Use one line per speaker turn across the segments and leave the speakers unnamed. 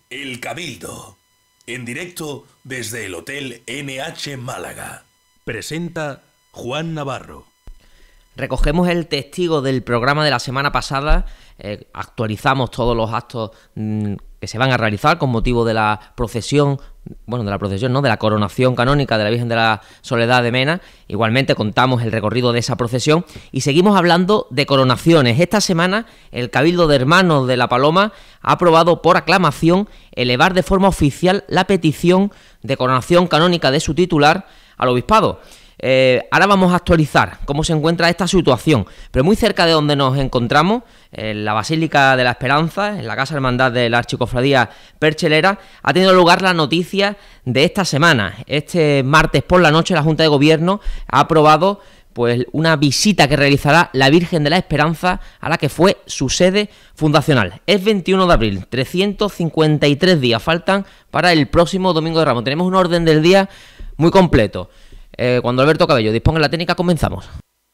El Cabildo, en directo desde el Hotel NH Málaga. Presenta Juan Navarro.
Recogemos el testigo del programa de la semana pasada, actualizamos todos los actos que se van a realizar con motivo de la procesión, de la coronación canónica de la Virgen de la Soledad de Mena. Igualmente contamos el recorrido de esa procesión y seguimos hablando de coronaciones. Esta semana el Cabildo de Hermanos de la Paloma ha aprobado por aclamación elevar de forma oficial la petición de coronación canónica de su titular al obispado. Ahora vamos a actualizar cómo se encuentra esta situación, pero muy cerca de donde nos encontramos, en la Basílica de la Esperanza, en la Casa Hermandad de la Archicofradía Perchelera, ha tenido lugar la noticia de esta semana. Este martes por la noche la Junta de Gobierno ha aprobado una visita que realizará la Virgen de la Esperanza a la que fue su sede fundacional. Es 21 de abril, 353 días faltan para el próximo Domingo de Ramos. Tenemos un orden del día muy completo. Cuando Alberto Cabello disponga la técnica, comenzamos.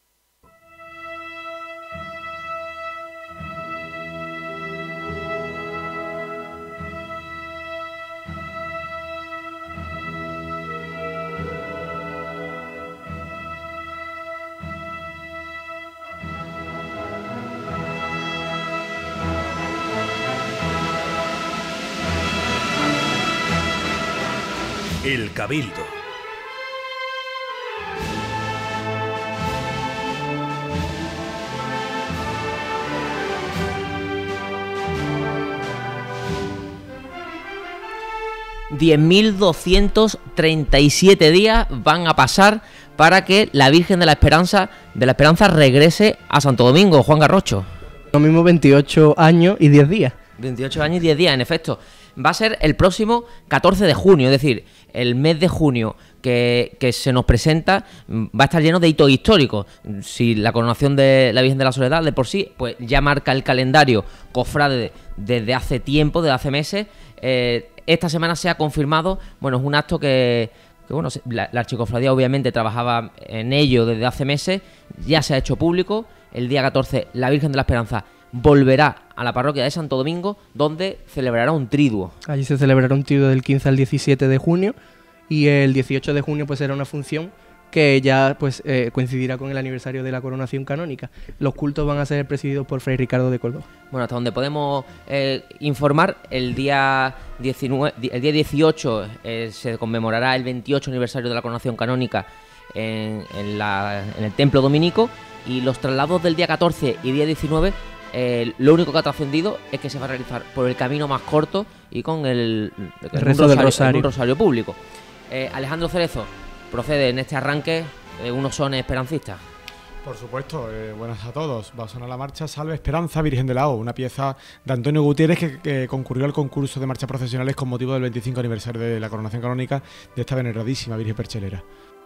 El Cabildo.
$10.237 días van a pasar para que la Virgen de la Esperanza regrese a Santo Domingo. Juan Garrocho.
Lo mismo, 28 años y 10 días.
28 años y 10 días, en efecto. Va a ser el próximo 14 de junio, es decir, el mes de junio que se nos presenta va a estar lleno de hitos históricos. Si la coronación de la Virgen de la Soledad de por sí, pues ya marca el calendario cofrade desde hace tiempo, desde hace meses. Esta semana se ha confirmado, es un acto que la Archicofradía obviamente trabajaba en ello desde hace meses, ya se ha hecho público. El día 14 la Virgen de la Esperanza volverá a la parroquia de Santo Domingo, donde celebrará un triduo.
Allí se celebrará un triduo del 15 al 17 de junio y el 18 de junio pues será una función que ya coincidirá con el aniversario de la coronación canónica. Los cultos van a ser presididos por Fray Ricardo de Córdoba.
Hasta donde podemos informar, el día 18 se conmemorará el 28 aniversario de la coronación canónica en el templo dominico, y los traslados del día 14 y día 19, lo único que ha trascendido es que se va a realizar por el camino más corto y con el
rezo del rosario.
Un rosario público. Alejandro Cerezo, procede en este arranque unos sones esperancistas.
Por supuesto, buenas a todos. Va a sonar la marcha Salve Esperanza, Virgen de la O, una pieza de Antonio Gutiérrez que concurrió al concurso de marchas procesionales con motivo del 25 aniversario de la coronación canónica de esta veneradísima Virgen Perchelera.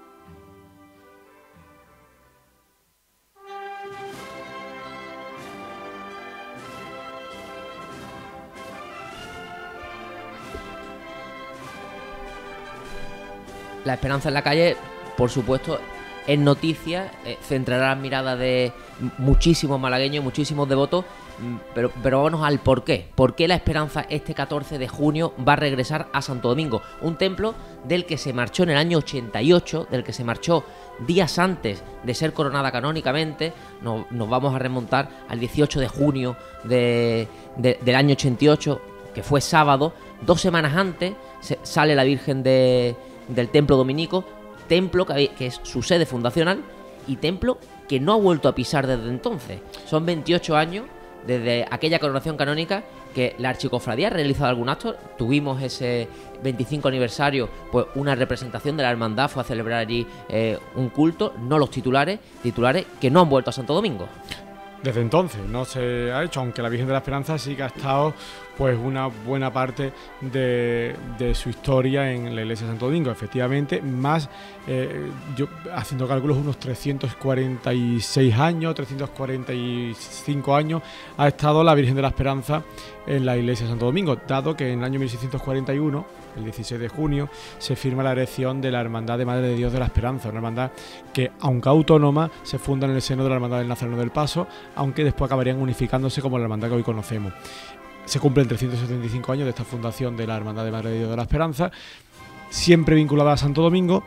La Esperanza en la calle, por supuesto, es noticia, centrará la mirada de muchísimos malagueños, muchísimos devotos, pero vámonos al porqué. ¿Por qué la Esperanza este 14 de junio va a regresar a Santo Domingo? Un templo del que se marchó en el año 88, del que se marchó días antes de ser coronada canónicamente. Nos vamos a remontar al 18 de junio del año 88, que fue sábado. 2 semanas antes sale la Virgen del templo dominico, templo que es su sede fundacional y templo que no ha vuelto a pisar desde entonces. Son 28 años desde aquella coronación canónica que la Archicofradía ha realizado algún acto. Tuvimos ese 25 aniversario, una representación de la hermandad fue a celebrar allí un culto, no los titulares que no han vuelto a Santo Domingo.
Desde entonces no se ha hecho, aunque la Virgen de la Esperanza sí que ha estado una buena parte de su historia en la iglesia de Santo Domingo. Efectivamente, más, yo haciendo cálculos, unos 346 años, 345 años ha estado la Virgen de la Esperanza en la iglesia de Santo Domingo, dado que en el año 1641, el 16 de junio, se firma la erección de la Hermandad de Madre de Dios de la Esperanza, una hermandad que, aunque autónoma, se funda en el seno de la Hermandad del Nazareno del Paso, aunque después acabarían unificándose como la hermandad que hoy conocemos. se cumplen 375 años de esta fundación de la Hermandad de Madre de Dios de la Esperanza, siempre vinculada a Santo Domingo.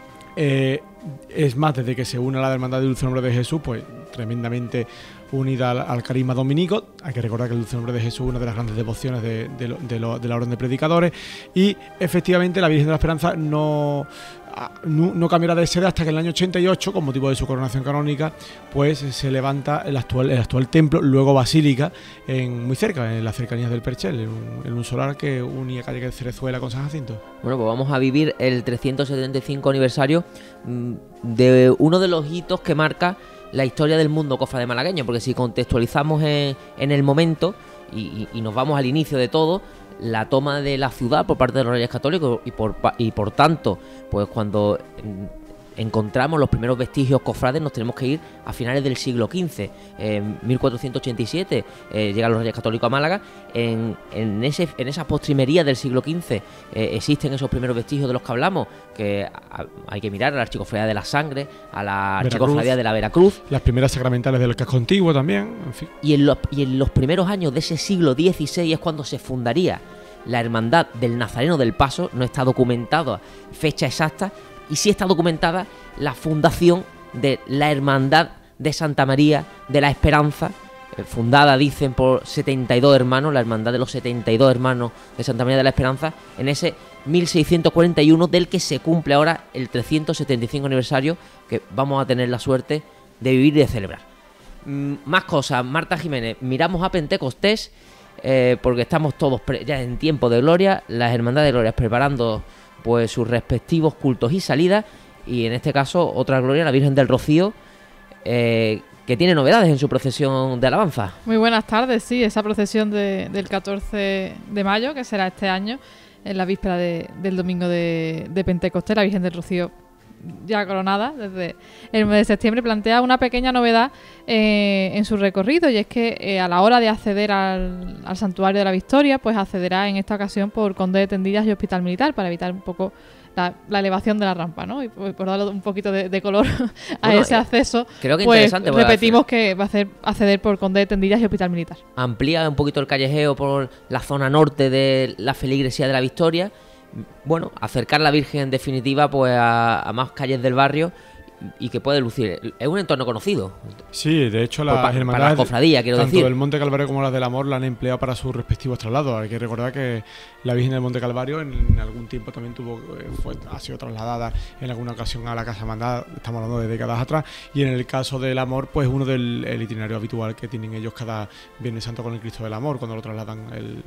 Es más, desde que se une a la Hermandad del Dulce Nombre de Jesús, pues tremendamente unida al carisma dominico. Hay que recordar que el Dulce Nombre de Jesús es una de las grandes devociones de la Orden de Predicadores, y efectivamente la Virgen de la Esperanza no cambiará de sede hasta que en el año 88, con motivo de su coronación canónica, pues se levanta el actual templo, luego basílica, muy cerca, en las cercanías del Perchel, en un solar que unía calle Cerezuela con San Jacinto.
Bueno, pues vamos a vivir el 375 aniversario de uno de los hitos que marca la historia del mundo cofrade malagueño, porque si contextualizamos en el momento y nos vamos al inicio de todo, la toma de la ciudad por parte de los Reyes Católicos y por tanto, pues cuando encontramos los primeros vestigios cofrades nos tenemos que ir a finales del siglo XV. En 1487 llegan los Reyes Católicos a Málaga. En esa postrimería del siglo XV existen esos primeros vestigios de los que hablamos, que hay que mirar a la Archicofradía de la Sangre, a la Archicofradía de la Veracruz,
las primeras sacramentales del casco antiguo también, en fin.
Y en los primeros años de ese siglo XVI es cuando se fundaría la Hermandad del Nazareno del Paso. No está documentada fecha exacta, y sí está documentada la fundación de la Hermandad de Santa María de la Esperanza, fundada, dicen, por 72 hermanos, la Hermandad de los 72 hermanos de Santa María de la Esperanza, en ese 1641, del que se cumple ahora el 375 aniversario, que vamos a tener la suerte de vivir y de celebrar. Más cosas, Marta Jiménez, miramos a Pentecostés, porque estamos todos ya en tiempo de gloria, las hermandades de gloria preparando pues sus respectivos cultos y salidas, y en este caso otra gloria, la Virgen del Rocío, que tiene novedades en su procesión de alabanza.
Muy buenas tardes, sí, esa procesión del 14 de mayo, que será este año, en la víspera del domingo de Pentecostés, la Virgen del Rocío ya coronada desde el mes de septiembre, plantea una pequeña novedad en su recorrido, y es que a la hora de acceder al Santuario de la Victoria, pues accederá en esta ocasión por Conde de Tendillas y Hospital Militar, para evitar un poco la elevación de la rampa, ¿no? Y por darle un poquito de color a ese acceso,
creo que
pues
interesante,
repetimos que va a hacer acceder por Conde de Tendillas y Hospital Militar.
Amplía un poquito el callejeo por la zona norte de la feligresía de la Victoria. Bueno, acercar la Virgen en definitiva pues a más calles del barrio, y que puede lucir. Es un entorno conocido.
Sí, de hecho las hermandades,
para la cofradía, quiero
tanto
decir,
del Monte Calvario como las del Amor, la han empleado para sus respectivos traslados. Hay que recordar que la Virgen del Monte Calvario en algún tiempo también ha sido trasladada en alguna ocasión a la Casa Hermandad, estamos hablando de décadas atrás, y en el caso del Amor, pues uno del itinerario habitual que tienen ellos cada Viernes Santo con el Cristo del Amor, cuando lo trasladan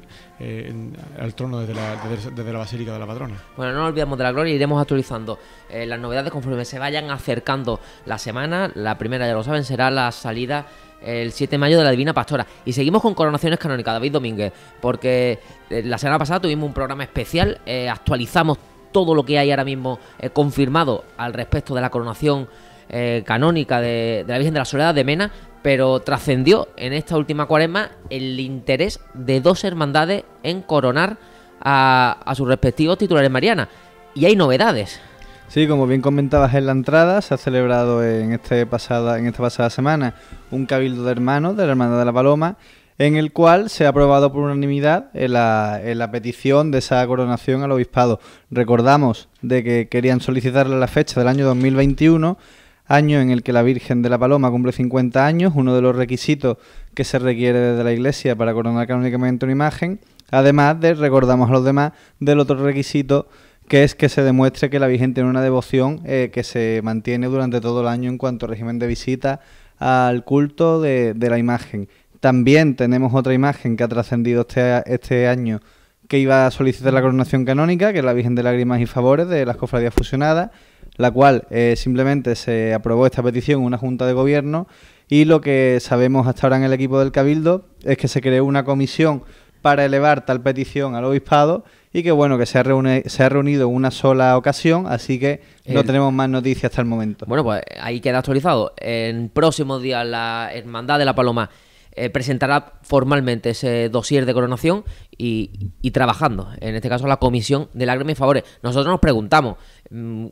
al trono desde la Basílica de la Patrona.
Bueno, no nos olvidamos de la gloria, iremos actualizando las novedades conforme se vayan acercando la semana. La primera, ya lo saben, será la salida el 7 de mayo de la Divina Pastora. Y seguimos con coronaciones canónicas, David Domínguez, porque la semana pasada tuvimos un programa especial, actualizamos todo lo que hay ahora mismo confirmado al respecto de la coronación canónica de la Virgen de la Soledad de Mena, pero trascendió en esta última cuaresma el interés de dos hermandades en coronar a sus respectivos titulares marianas. Y hay novedades.
Sí, como bien comentabas en la entrada, se ha celebrado en esta pasada semana un cabildo de hermanos de la Hermandad de la Paloma, en el cual se ha aprobado por unanimidad en la petición de esa coronación al obispado. Recordamos de que querían solicitarle la fecha del año 2021, año en el que la Virgen de la Paloma cumple 50 años, uno de los requisitos que se requiere desde la Iglesia para coronar canónicamente una imagen, además de, recordamos a los demás, del otro requisito, que es que se demuestre que la Virgen tiene una devoción que se mantiene durante todo el año en cuanto a régimen de visita al culto de la imagen. También tenemos otra imagen que ha trascendido este año, que iba a solicitar la coronación canónica, que es la Virgen de Lágrimas y Favores de las Cofradías Fusionadas, la cual simplemente se aprobó esta petición en una junta de gobierno, y lo que sabemos hasta ahora en el equipo del Cabildo es que se creó una comisión para elevar tal petición al obispado, y que bueno, que se ha reunido en una sola ocasión, así que no tenemos más noticias hasta el momento.
Bueno, pues ahí queda actualizado. En próximos días la Hermandad de la Paloma presentará formalmente ese dossier de coronación y trabajando, en este caso la Comisión de Lágrimas y Favores. Nosotros nos preguntamos,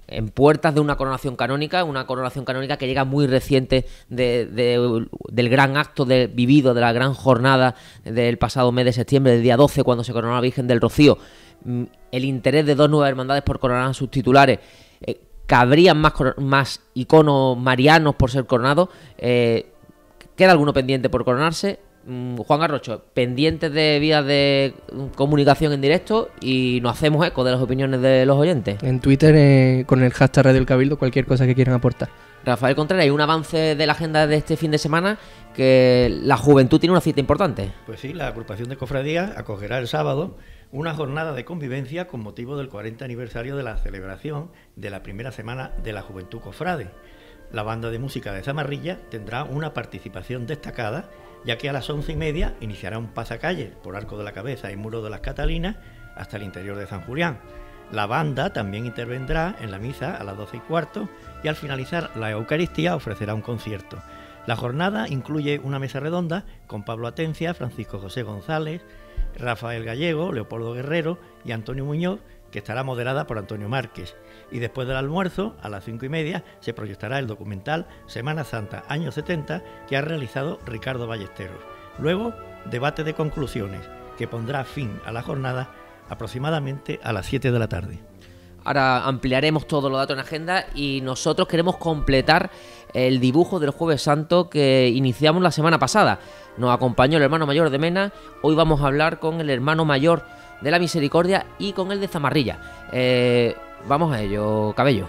en puertas de una coronación canónica que llega muy reciente del gran acto vivido, de la gran jornada del pasado mes de septiembre, del día 12, cuando se coronó a la Virgen del Rocío. El interés de 2 nuevas hermandades por coronar a sus titulares. Cabrían más iconos marianos por ser coronados. ¿Queda alguno pendiente por coronarse? Juan Garrocho, pendientes de vías de comunicación en directo, y nos hacemos eco de las opiniones de los oyentes.
En Twitter, con el hashtag Radio El Cabildo, cualquier cosa que quieran aportar.
Rafael Contreras, hay un avance de la agenda de este fin de semana, que la juventud tiene una cita importante.
Pues sí, la agrupación de cofradías acogerá el sábado una jornada de convivencia con motivo del 40 aniversario de la celebración de la primera semana de la Juventud Cofrade. La banda de música de Zamarrilla tendrá una participación destacada, ya que a las 11:30 iniciará un pasacalle por Arco de la Cabeza y Muro de las Catalinas hasta el interior de San Julián. La banda también intervendrá en la misa a las 12:15 y al finalizar la Eucaristía ofrecerá un concierto. La jornada incluye una mesa redonda con Pablo Atencia, Francisco José González, Rafael Gallego, Leopoldo Guerrero y Antonio Muñoz, que estará moderada por Antonio Márquez. Y después del almuerzo, a las 5:30, se proyectará el documental Semana Santa, años 70, que ha realizado Ricardo Ballesteros. Luego, debate de conclusiones, que pondrá fin a la jornada aproximadamente a las 7 de la tarde.
Ahora ampliaremos todos los datos en agenda, y nosotros queremos completar el dibujo del Jueves Santo que iniciamos la semana pasada. Nos acompañó el hermano mayor de Mena. Hoy vamos a hablar con el hermano mayor de la Misericordia y con el de Zamarrilla. Vamos a ello, Cabello.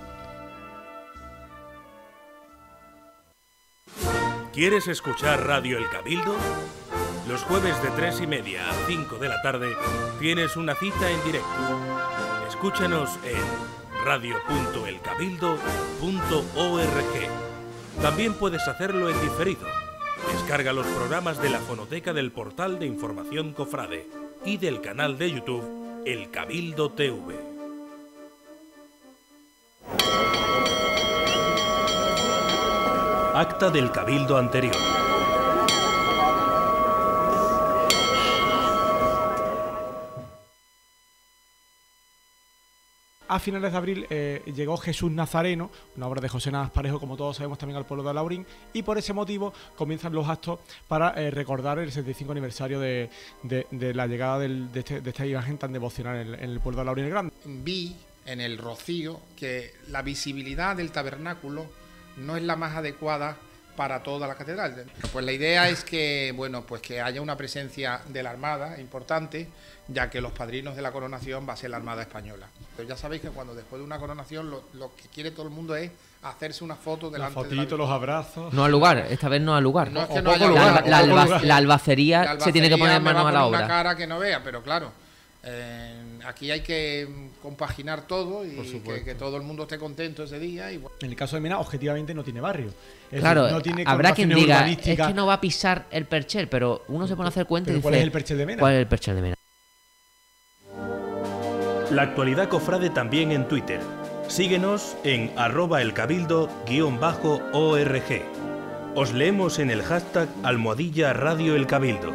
¿Quieres escuchar Radio El Cabildo? Los jueves de 3:30 a 5 de la tarde tienes una cita en directo. Escúchanos en radio.elcabildo.org. También puedes hacerlo en diferido. Descarga los programas de la fonoteca del portal de información Cofrade y del canal de YouTube El Cabildo TV. Acta del Cabildo anterior.
A finales de abril llegó Jesús Nazareno, una obra de José Navas Parejo, como todos sabemos, también al pueblo de Alhaurín, y por ese motivo comienzan los actos para recordar el 75 aniversario de la llegada de esta imagen tan devocional en el pueblo de Alhaurín el Grande.
Vi en el Rocío que la visibilidad del tabernáculo no es la más adecuada para toda la catedral. Pues la idea es que, bueno, pues que haya una presencia de la Armada importante, ya que los padrinos de la coronación va a ser la Armada Española. Pero ya sabéis que cuando después de una coronación lo que quiere todo el mundo es hacerse una foto delante de la...
los abrazos...
No al lugar, esta vez no al lugar.
No es que no haya
lugar. La albacería se tiene que poner manos a la obra.
Una cara que no vea, pero claro, aquí hay que compaginar todo y que todo el mundo esté contento ese día. Y bueno.
En el caso de Mena, objetivamente no tiene barrio.
Claro,
decir, no tiene
habrá quien diga, es que no va a pisar el perchel, pero uno se pone a hacer cuenta y dice...
¿Cuál es el perchel de Mena?
¿Cuál es el perchel de Mena?
La actualidad cofrade también en Twitter. Síguenos en @elcabildo_org. Os leemos en el hashtag #Radio El Cabildo.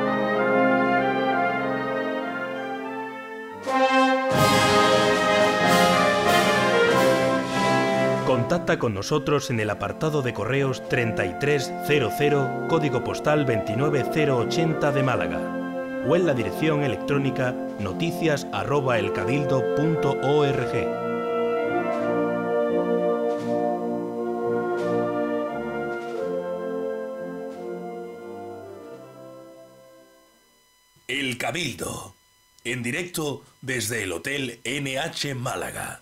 Contacta con nosotros en el apartado de correos 3300, código postal 29080 de Málaga, o en la dirección electrónica noticias@elcabildo.org. El Cabildo, en directo desde el Hotel NH Málaga.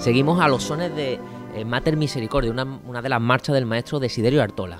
Seguimos a los sones de Mater Misericordia, una de las marchas del maestro Desiderio Artola.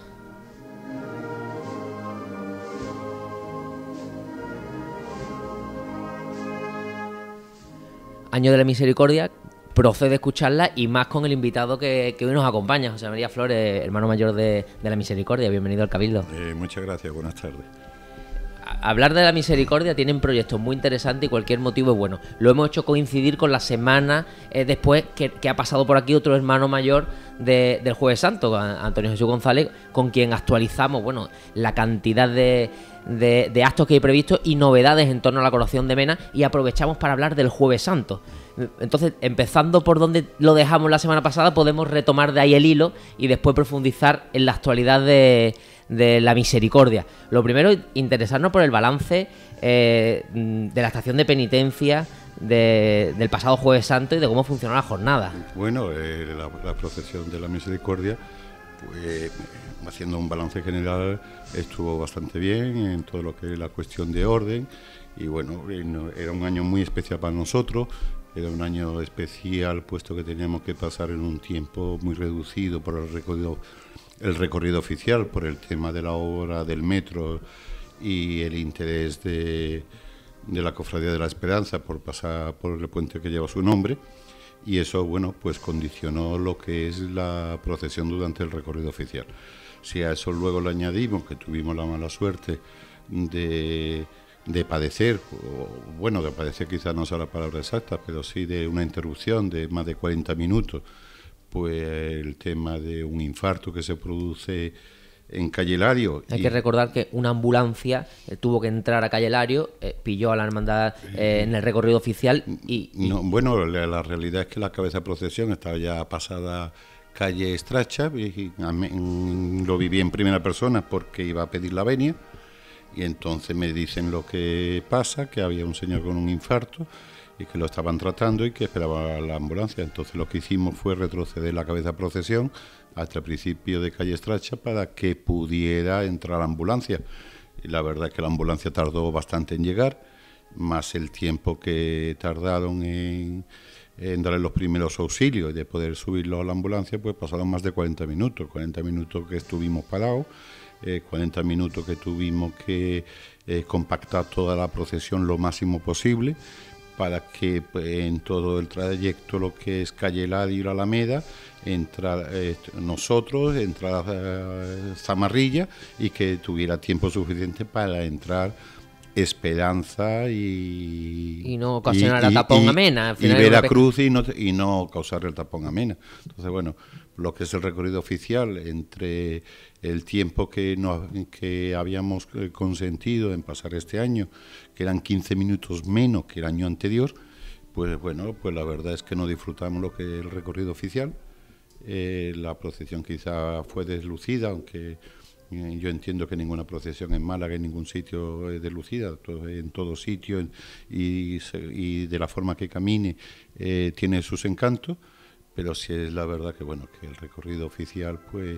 Año de la Misericordia, procede escucharla y más con el invitado que hoy nos acompaña, José María Flores, hermano mayor de la Misericordia. Bienvenido al Cabildo.
Muchas gracias, buenas tardes.
Hablar de la Misericordia, tienen proyectos muy interesantes y cualquier motivo es bueno. Lo hemos hecho coincidir con la semana después que ha pasado por aquí otro hermano mayor del Jueves Santo, Antonio Jesús González, con quien actualizamos la cantidad de actos que hay previstos y novedades en torno a la coronación de Mena, y aprovechamos para hablar del Jueves Santo. Entonces, empezando por donde lo dejamos la semana pasada, podemos retomar de ahí el hilo y después profundizar en la actualidad de la Misericordia. Lo primero, interesarnos por el balance de la estación de penitencia del pasado Jueves Santo y de cómo funcionó la jornada.
Bueno, la procesión de la Misericordia, pues, haciendo un balance general, estuvo bastante bien en todo lo que es la cuestión de orden, y bueno, era un año muy especial para nosotros. Era un año especial puesto que teníamos que pasar en un tiempo muy reducido por el recorrido oficial, por el tema de la obra del metro y el interés de la Cofradía de la Esperanza por pasar por el puente que lleva su nombre, y eso, bueno, pues condicionó lo que es la procesión durante el recorrido oficial. Si a eso luego le añadimos que tuvimos la mala suerte de padecer, de padecer quizás no sea la palabra exacta, pero sí de una interrupción de más de 40 minutos, pues el tema de un infarto que se produce en Calle Lario.
Hay que recordar que una ambulancia tuvo que entrar a Calle Lario, pilló a la hermandad en el recorrido oficial
la realidad es que la cabeza de procesión estaba ya pasada Calle Estracha, y lo viví en primera persona porque iba a pedir la venia. Y entonces me dicen lo que pasa, que había un señor con un infarto y que lo estaban tratando y que esperaba la ambulancia. Entonces lo que hicimos fue retroceder la cabeza de procesión hasta el principio de Calle Estracha para que pudiera entrar la ambulancia. Y la verdad es que la ambulancia tardó bastante en llegar, más el tiempo que tardaron en darle los primeros auxilios y de poder subirlo a la ambulancia, pues pasaron más de 40 minutos que estuvimos parados. 40 minutos que tuvimos que compactar toda la procesión lo máximo posible para que en todo el trayecto, lo que es Calle Lario y la Alameda, entrar nosotros, entrar a Zamarrilla, y que tuviera tiempo suficiente para entrar Esperanza y
no ocasionar el tapón a Mena.
Y Veracruz y no causar el tapón a Mena. Entonces, bueno, lo que es el recorrido oficial, entre el tiempo que habíamos consentido en pasar este año, que eran 15 minutos menos que el año anterior, pues bueno, pues la verdad es que no disfrutamos lo que es el recorrido oficial. La procesión quizá fue deslucida, aunque yo entiendo que ninguna procesión en Málaga, en ningún sitio es deslucida, en todo sitio y de la forma que camine tiene sus encantos, pero sí es la verdad que bueno, que el recorrido oficial pues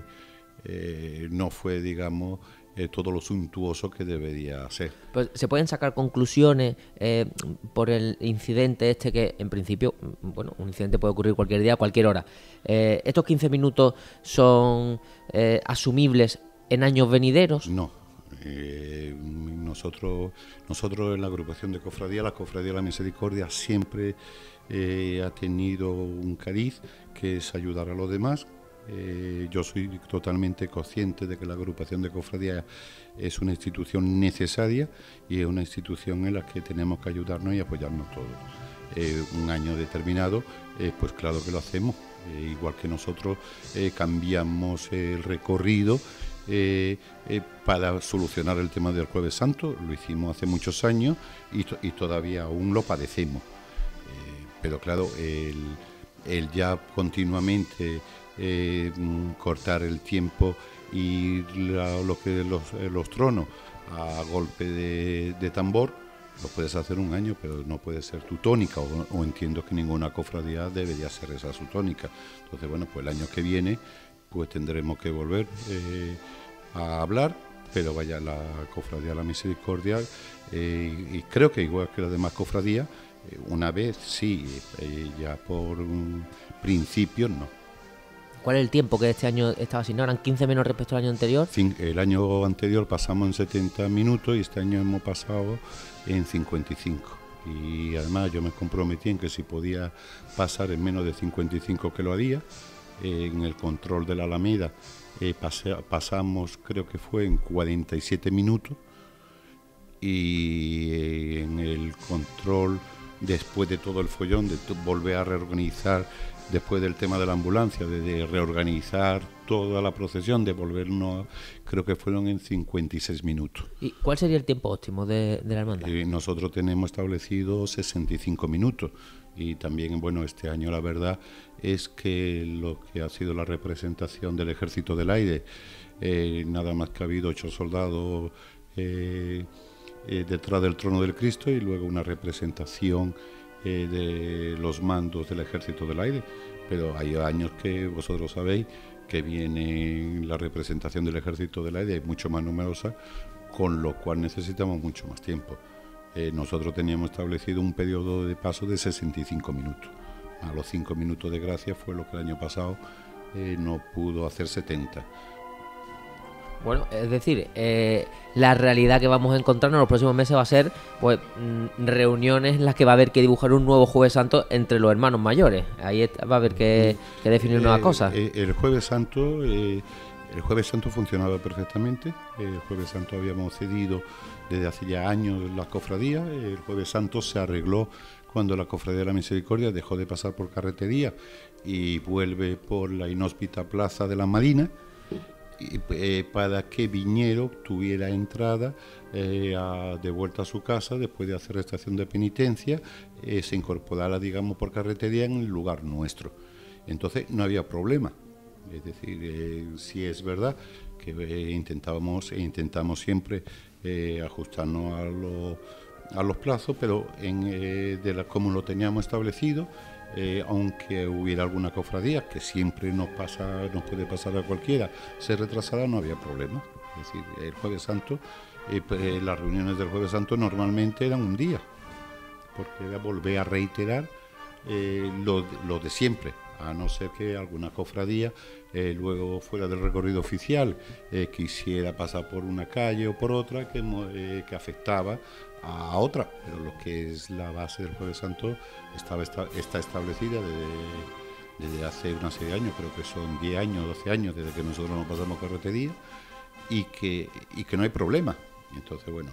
no fue, digamos, todo lo suntuoso que debería ser.
Pues se pueden sacar conclusiones por el incidente este, que en principio, bueno, un incidente puede ocurrir cualquier día, a cualquier hora. ¿Estos 15 minutos son asumibles en años venideros?
No. Nosotros en la agrupación de cofradía, la Cofradía de la Misericordia, siempre ha tenido un cariz que es ayudar a los demás. Yo soy totalmente consciente de que la agrupación de cofradía es una institución necesaria y es una institución en la que tenemos que ayudarnos y apoyarnos todos. Un año determinado, pues claro que lo hacemos. Igual que nosotros cambiamos el recorrido para solucionar el tema del Jueves Santo, lo hicimos hace muchos años y todavía aún lo padecemos. Pero claro, el ya continuamente cortar el tiempo y lo que los tronos a golpe de tambor, lo puedes hacer un año, pero no puede ser tu tónica, o entiendo que ninguna cofradía debería ser esa su tónica. Entonces, bueno, pues el año que viene pues tendremos que volver a hablar, pero vaya, la Cofradía de la Misericordia, y creo que igual que las demás cofradías, Una vez sí, ya por principio no.
¿Cuál es el tiempo que este año estaba asignado? ¿Eran 15 menos respecto al año anterior?
El año anterior pasamos en 70 minutos y este año hemos pasado en 55. Y además yo me comprometí en que si podía pasar en menos de 55 que lo haría. En el control de la Alameda pasamos, creo que fue en 47 minutos. Y en el control, después de todo el follón, de volver a reorganizar, después del tema de la ambulancia, de reorganizar toda la procesión, de volvernos, creo que fueron en 56 minutos.
¿Y cuál sería el tiempo óptimo de la hermandad?
Nosotros tenemos establecido 65 minutos y también, bueno, este año la verdad es que lo que ha sido la representación del Ejército del Aire, nada más que ha habido 8 soldados detrás del trono del Cristo y luego una representación de los mandos del Ejército del Aire, pero hay años que vosotros sabéis que viene la representación del Ejército del Aire mucho más numerosa, con lo cual necesitamos mucho más tiempo. Nosotros teníamos establecido un periodo de paso de 65 minutos. A los 5 minutos de gracia fue lo que el año pasado no pudo hacer 70.
Bueno, es decir, la realidad que vamos a encontrarnos en los próximos meses va a ser pues reuniones en las que va a haber que dibujar un nuevo Jueves Santo entre los hermanos mayores. Ahí va a haber que definir nuevas cosas.
El Jueves Santo funcionaba perfectamente. El Jueves Santo habíamos cedido desde hace ya años la cofradía. El Jueves Santo se arregló cuando la Cofradía de la Misericordia dejó de pasar por carretería y vuelve por la inhóspita Plaza de la Marina. Para que Viñero tuviera entrada de vuelta a su casa después de hacer estación de penitencia, se incorporara, digamos, por carretería en el lugar nuestro. Entonces no había problema. Es decir, sí es verdad que intentamos siempre ajustarnos a los plazos, pero como lo teníamos establecido, aunque hubiera alguna cofradía, que siempre nos puede pasar a cualquiera, se retrasara, no había problema. Es decir, el Jueves Santo, las reuniones del Jueves Santo normalmente eran un día, porque era volver a reiterar lo de siempre, a no ser que alguna cofradía, luego fuera del recorrido oficial, quisiera pasar por una calle o por otra que afectaba a otra, pero lo que es la base del Jueves Santo está establecida desde hace una serie de años, creo que son 10 años, 12 años desde que nosotros nos pasamos carretería y que no hay problema. Entonces, bueno,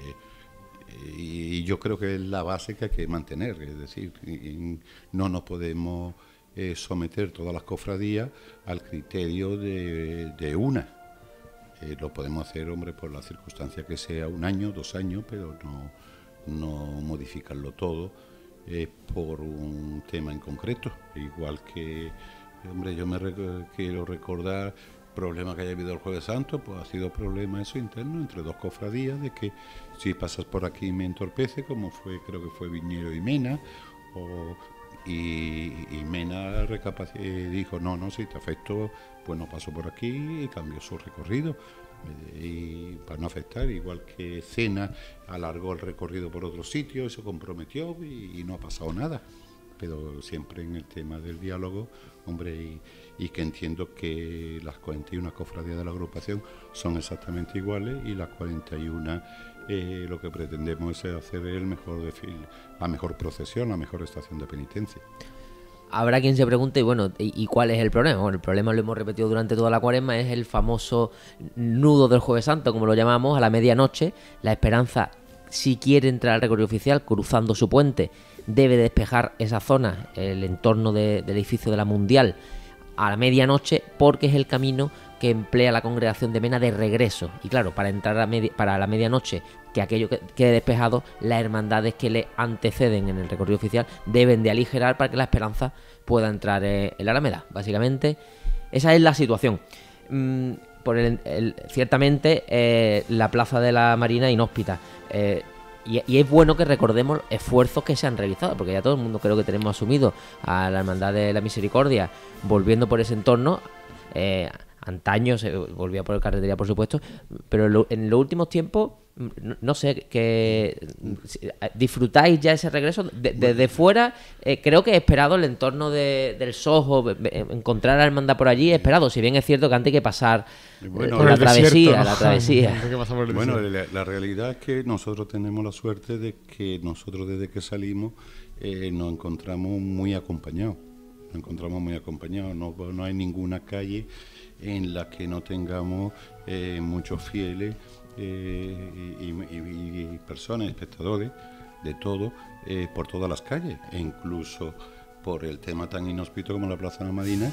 y yo creo que es la base que hay que mantener, es decir, no nos podemos someter todas las cofradías al criterio de una. Lo podemos hacer, hombre, por la circunstancia que sea 1 año, 2 años, pero no modificarlo todo por un tema en concreto. Igual que, hombre, yo quiero recordar problema que haya habido el Jueves Santo, pues ha sido problema eso interno entre 2 cofradías, de que si pasas por aquí me entorpece, como creo que fue Viñero y Mena, y Mena dijo, no, si te afectó, pues no pasó por aquí y cambió su recorrido. Y para no afectar, igual que Cena alargó el recorrido por otro sitio y se comprometió y no ha pasado nada. Pero siempre en el tema del diálogo, hombre, y que entiendo que las 41 cofradías de la agrupación son exactamente iguales y las 41 lo que pretendemos es hacer el mejor desfile, la mejor procesión, la mejor estación de penitencia.
Habrá quien se pregunte, ¿y cuál es el problema? Bueno, el problema, lo hemos repetido durante toda la Cuaresma, es el famoso nudo del Jueves Santo, como lo llamamos, a la medianoche. La Esperanza, si quiere entrar al recorrido oficial, cruzando su puente, debe despejar esa zona, el entorno del edificio de la Mundial, a la medianoche, porque es el camino que emplea la congregación de Mena de regreso. Y claro, para entrar para la medianoche, que aquello quede despejado, las hermandades que le anteceden en el recorrido oficial deben de aligerar para que la Esperanza pueda entrar en la Alameda. Básicamente, esa es la situación. Ciertamente, la Plaza de la Marina inhóspita. Y es bueno que recordemos esfuerzos que se han realizado, porque ya todo el mundo creo que tenemos asumido a la Hermandad de la Misericordia volviendo por ese entorno. Antaño se volvía por carretería, por supuesto, pero en los últimos tiempos no sé, que disfrutáis ya ese regreso. Desde fuera, creo que he esperado el entorno del Soho, encontrar a la hermandad por allí, he esperado, si bien es cierto que antes hay que pasar
Por
la
el
travesía,
desierto, ¿no?
la travesía.
Hay que pasar por el
Bueno,
desierto.
la realidad es que nosotros tenemos la suerte de que nosotros desde que salimos nos encontramos muy acompañados. No hay ninguna calle en la que no tengamos muchos fieles y personas, espectadores de todo, por todas las calles, e incluso por el tema tan inhóspito como la Plaza de la Madina,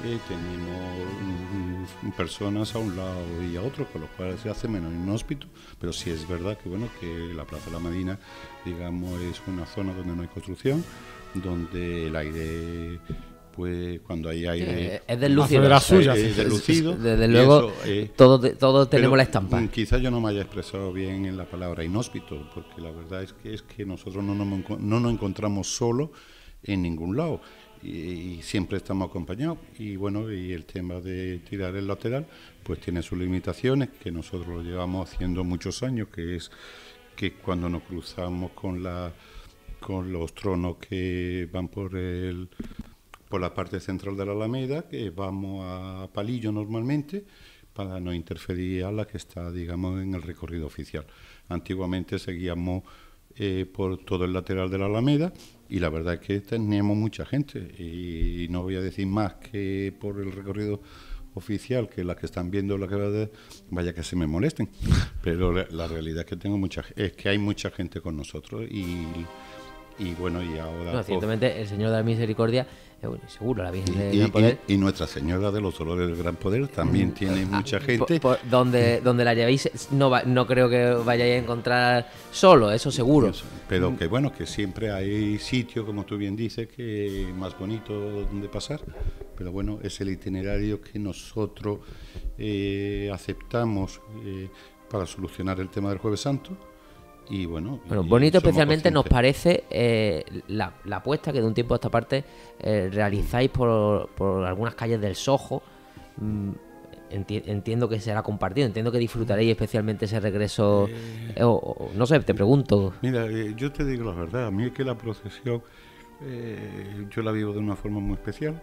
tenemos personas a un lado y a otro, con lo cual se hace menos inhóspito, pero sí es verdad que bueno, que la Plaza de la Madina, digamos, es una zona donde no hay construcción, donde el aire, pues cuando hay aire
Es deslucido.
de la suya,
es deslucido.
Desde
Y
luego,
eso,
todos tenemos
pero,
la estampa.
Quizás yo no me haya expresado bien en la palabra inhóspito, porque la verdad es que nosotros no nos encontramos solos en ningún lado y siempre estamos acompañados. Y bueno, y el tema de tirar el lateral pues tiene sus limitaciones, que nosotros lo llevamos haciendo muchos años, que es que cuando nos cruzamos con los tronos que van por la parte central de la Alameda, que vamos a palillo normalmente, para no interferir a la que está, digamos, en el recorrido oficial. Antiguamente seguíamos por todo el lateral de la Alameda, y la verdad es que teníamos mucha gente, y no voy a decir más que por el recorrido oficial, que las que están viendo la que va de, vaya que se me molesten, pero la realidad es que que hay mucha gente con nosotros, y bueno, y ahora
No, ciertamente el Señor de la Misericordia, seguro, la Virgen del
y
Gran Poder.
y Nuestra Señora de los Dolores del Gran Poder también tiene mucha gente.
Donde la llevéis, no creo que vayáis a encontrar solo, eso seguro.
Pero que bueno, que siempre hay sitio, como tú bien dices, que más bonito donde pasar. Pero bueno, es el itinerario que nosotros aceptamos para solucionar el tema del Jueves Santo. Y bueno,
bonito especialmente nos
conscientes.
parece la apuesta que de un tiempo a esta parte realizáis por algunas calles del Soho. Entiendo que será compartido, entiendo que disfrutaréis especialmente ese regreso, no sé, te pregunto.
Mira, yo te digo la verdad, a mí es que la procesión yo la vivo de una forma muy especial,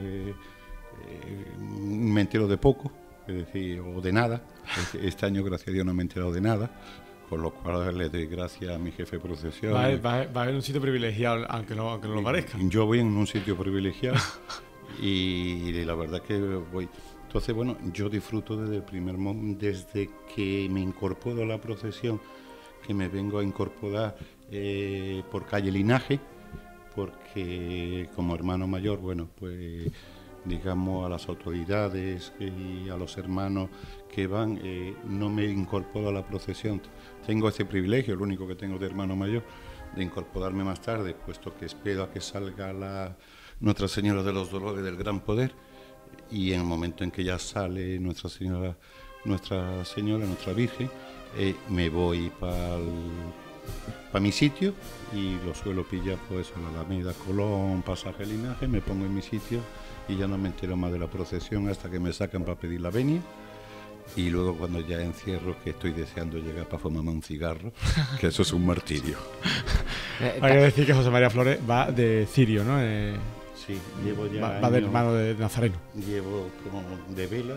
me entero de poco, es decir, o de nada. Este año, gracias a Dios, no me he enterado de nada, con lo cual le doy gracias a mi jefe de procesión.
Va a un sitio privilegiado, aunque no lo parezca.
Yo voy en un sitio privilegiado y la verdad que voy. Entonces, bueno, yo disfruto desde el primer momento, desde que me incorporo a la procesión, que me vengo a incorporar por calle Linaje, porque como hermano mayor, bueno, pues digamos a las autoridades y a los hermanos que van, no me incorporo a la procesión. Tengo ese privilegio, el único que tengo de hermano mayor, de incorporarme más tarde, puesto que espero a que salga Nuestra Señora de los Dolores del Gran Poder, y en el momento en que ya sale Nuestra Señora, Nuestra Virgen, me voy para mi sitio, y lo suelo pillar pues a la Alameda, Colón, Pasaje Linaje, me pongo en mi sitio y ya no me entero más de la procesión hasta que me sacan para pedir la venia. Y luego cuando ya encierro, que estoy deseando llegar para fumarme un cigarro, que eso es un martirio.
Hay que decir que José María Flores va de cirio, ¿no?
Sí, llevo ya
va del hermano de Nazareno.
Llevo como de vela,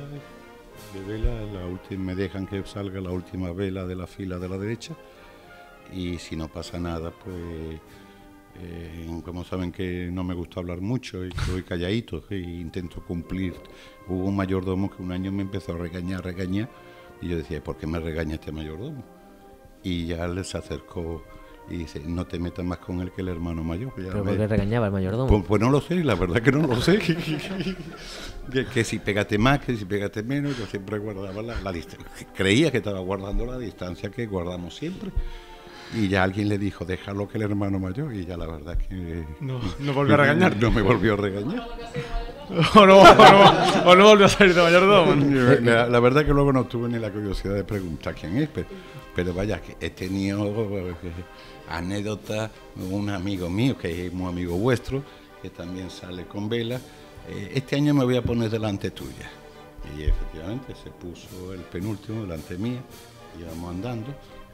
me dejan que salga la última vela de la fila de la derecha, y si no pasa nada, pues como saben que no me gusta hablar mucho y que voy calladito e intento cumplir. Hubo un mayordomo que un año me empezó a regañar, y yo decía, ¿por qué me regaña este mayordomo? Y ya él se acercó y dice, no te metas más con él que el hermano mayor.
¿Pero por qué regañaba el mayordomo?
Pues no lo sé, la verdad que no lo sé. que si pégate más, que si pégate menos, yo siempre guardaba la distancia. Creía que estaba guardando la distancia que guardamos siempre. Y ya alguien le dijo, déjalo que el hermano mayor, y ya la verdad que...
No volvió a regañar.
No me volvió a regañar.
o no volvió a salir de mayordomo.
La verdad que luego no tuve ni la curiosidad de preguntar quién es, pero vaya, que he tenido anécdotas. Un amigo mío, que es muy amigo vuestro, que también sale con vela, este año me voy a poner delante tuya. Y efectivamente se puso el penúltimo delante mía, íbamos andando,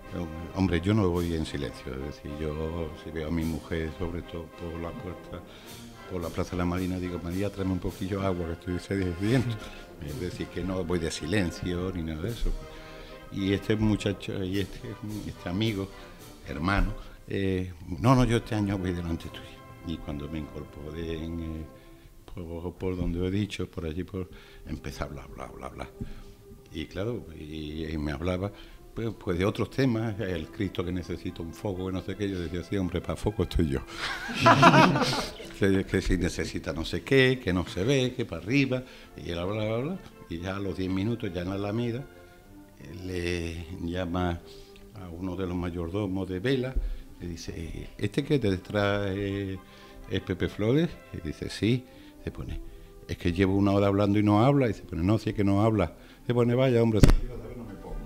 Hombre, yo no voy en silencio, es decir, yo si veo a mi mujer, sobre todo por la puerta, por la Plaza de la Marina, digo, María, tráeme un poquillo de agua que estoy sediento. Es decir, que no voy de silencio ni nada de eso. Y este muchacho, y este amigo, hermano, no, yo este año voy delante tuyo. Y cuando me incorporé por donde he dicho, por allí, empecé a hablar. Y claro, y me hablaba pues de otros temas, el Cristo que necesita un foco, que no sé qué. Yo decía, sí, hombre, para foco estoy yo. que si necesita no sé qué, que no se ve, que para arriba. Y él habla. Y ya a los 10 minutos, ya en la Alameda, le llama a uno de los mayordomos de Vela, le dice, ¿este que te trae es Pepe Flores? Y dice, sí. Se pone, es que llevo 1 hora hablando y no habla. Y se pone, no, si es que no habla. Se pone, vaya, hombre, no me pongo.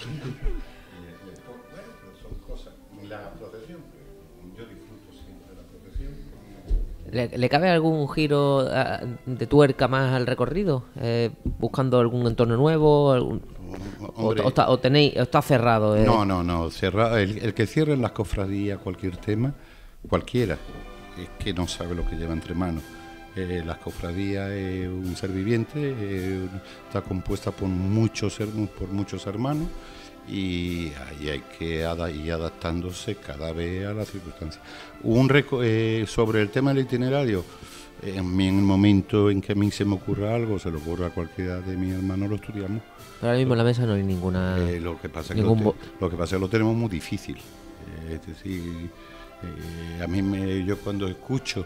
Bueno, pero son cosas. La procesión, yo disfruto siempre de la procesión.
¿Le cabe algún giro de tuerca más al recorrido? ¿Buscando algún entorno nuevo?
Hombre,
¿O está cerrado?
No, cerrado. El que cierre en las cofradías cualquier tema, cualquiera, es que no sabe lo que lleva entre manos. Las cofradías es un ser viviente, está compuesta por muchos hermanos, y ahí hay que ir adaptándose cada vez a las circunstancias. Sobre el tema del itinerario, en el momento en que a mí se me ocurra algo, se le ocurra a cualquiera de mis hermanos, lo estudiamos.
Pero ahora mismo en la mesa no hay ninguna...
Lo que pasa es que lo tenemos muy difícil. Es decir, a mí yo cuando escucho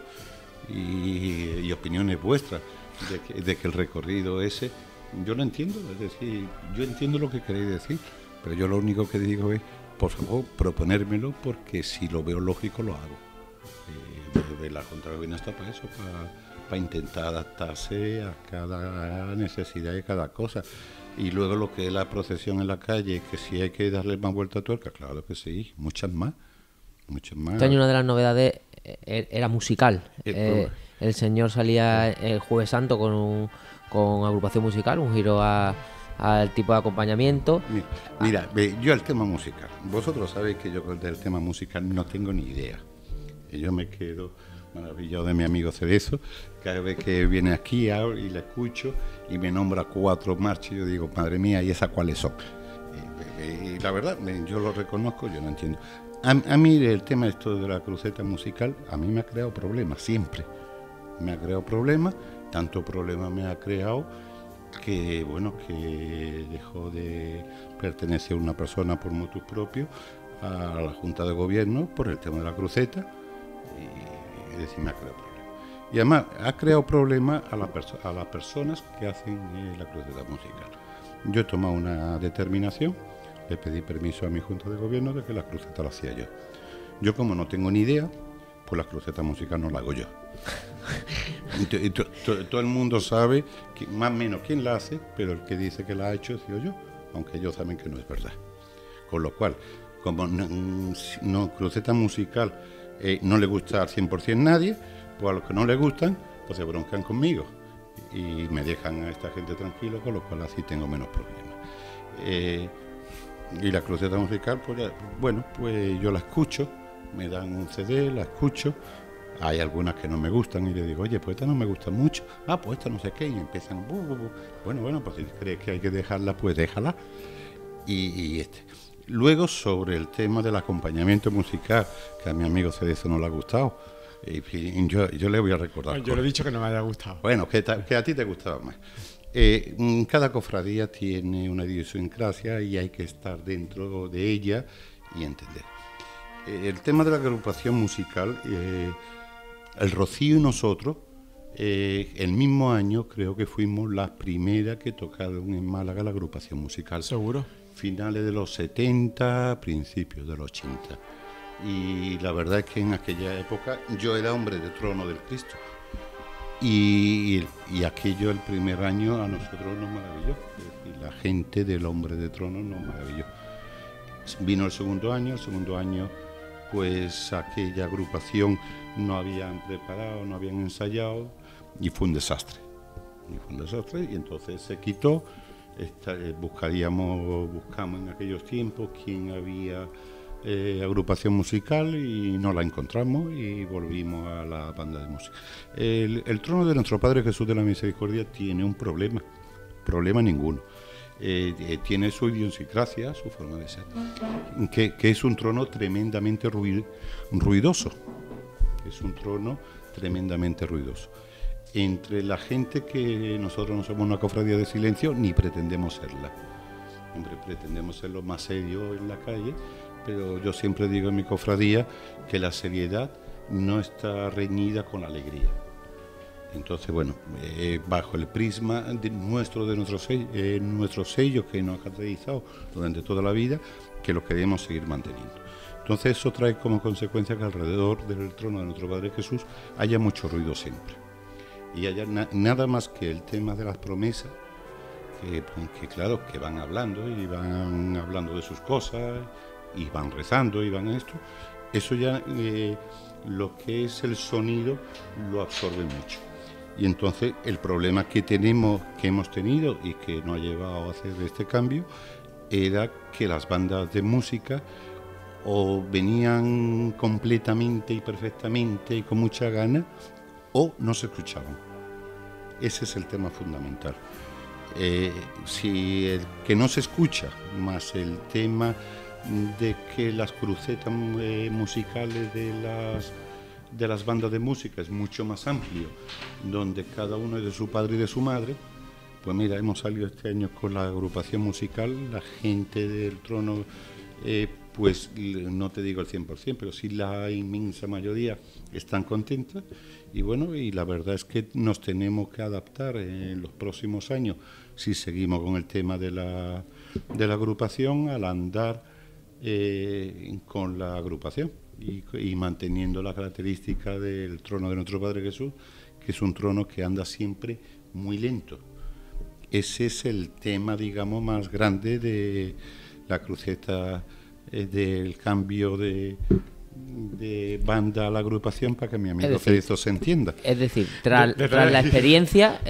y opiniones vuestras de que el recorrido ese, yo lo entiendo, es decir, yo entiendo lo que queréis decir, pero yo lo único que digo es, por favor, proponérmelo, porque si lo veo lógico lo hago. La Junta de Gobierno está para eso, para intentar adaptarse a cada necesidad y cada cosa. Y luego lo que es la procesión en la calle, que si hay que darle más vuelta a tuerca, claro que sí, muchas más. Este
año una de las novedades era musical. El señor salía el Jueves Santo con agrupación musical, un giro al tipo de acompañamiento.
Mira, yo el tema musical, vosotros sabéis que yo del tema musical no tengo ni idea. Yo me quedo maravillado de mi amigo Cerezo, cada vez que viene aquí y le escucho y me nombra 4 marchas, yo digo, madre mía, ¿y esas cuáles son? Y la verdad, yo lo reconozco, yo no entiendo. A mí el tema esto de la cruceta musical, a mí me ha creado problemas, siempre. Me ha creado problemas, tanto problema me ha creado que, bueno, que dejó de pertenecer una persona por motus propio a la Junta de Gobierno por el tema de la cruceta, y es decir, me ha creado problemas. Y además ha creado problemas a las personas que hacen la cruceta musical. Yo he tomado una determinación. Le pedí permiso a mi Junta de Gobierno de que la cruceta la hacía yo. Yo, como no tengo ni idea, pues la cruceta musical no la hago yo. Y todo el mundo sabe, que, más o menos, quién la hace, pero el que dice que la ha hecho he sido yo, aunque ellos saben que no es verdad. Con lo cual, como no cruceta musical no le gusta al 100% nadie, pues a los que no les gustan, pues se broncan conmigo. Y me dejan a esta gente tranquilo, con lo cual así tengo menos problemas. Y la cruceta musical, pues bueno, pues yo la escucho, me dan un CD, la escucho, hay algunas que no me gustan y le digo, oye, pues esta no me gusta mucho, pues esta no sé qué, y empiezan, bueno, pues si crees que hay que dejarla, pues déjala. Luego, sobre el tema del acompañamiento musical, que a mi amigo Cerezo no le ha gustado, yo le voy a recordar.
Yo le he dicho que no me haya gustado.
Bueno, que a ti te gustaba más. Cada cofradía tiene una idiosincrasia y hay que estar dentro de ella y entender. El tema de la agrupación musical, el Rocío y nosotros, el mismo año creo que fuimos las primeras que tocaron en Málaga la agrupación musical.
¿Seguro?
Finales de los 70, principios de los 80. Y la verdad es que en aquella época yo era hombre de trono del Cristo. Y aquello el primer año a nosotros nos maravilló, y la gente del hombre de trono nos maravilló. Vino el segundo año pues aquella agrupación no habían preparado, no habían ensayado y fue un desastre. Y entonces se quitó, buscamos en aquellos tiempos quién había agrupación musical y no la encontramos y volvimos a la banda de música. El trono de nuestro Padre Jesús de la Misericordia tiene un problema ninguno. Tiene su idiosincrasia, su forma de ser, que es un trono tremendamente ruidoso. Es un trono tremendamente ruidoso. Entre la gente que nosotros no somos una cofradía de silencio, ni pretendemos serla. Hombre, pretendemos ser lo más serio en la calle, pero yo siempre digo en mi cofradía que la seriedad no está reñida con la alegría. Entonces, bueno, bajo el prisma de nuestro sello que nos ha caracterizado durante toda la vida, que lo queremos seguir manteniendo. Entonces eso trae como consecuencia que alrededor del trono de nuestro Padre Jesús haya mucho ruido siempre. Y haya nada más que el tema de las promesas, que claro, que van hablando y van hablando de sus cosas, y van rezando y van esto. Eso ya, lo que es el sonido, lo absorbe mucho. Y entonces el problema que hemos tenido y que nos ha llevado a hacer este cambio era que las bandas de música o venían completamente y perfectamente y con mucha gana o no se escuchaban. Ese es el tema fundamental. Si el que no se escucha, más el tema de que las crucetas musicales de las bandas de música es mucho más amplio, donde cada uno es de su padre y de su madre, pues mira, hemos salido este año con la agrupación musical, la gente del trono, pues no te digo el 100%, pero sí la inmensa mayoría están contentas, y bueno, y la verdad es que nos tenemos que adaptar en los próximos años, si seguimos con el tema de la agrupación, al andar con la agrupación. Y manteniendo la característica del trono de nuestro Padre Jesús, que es un trono que anda siempre muy lento. Ese es el tema, digamos, más grande de la cruceta, del cambio de banda a la agrupación, para que mi amigo Cerezo se entienda.
Es decir, tras la experiencia,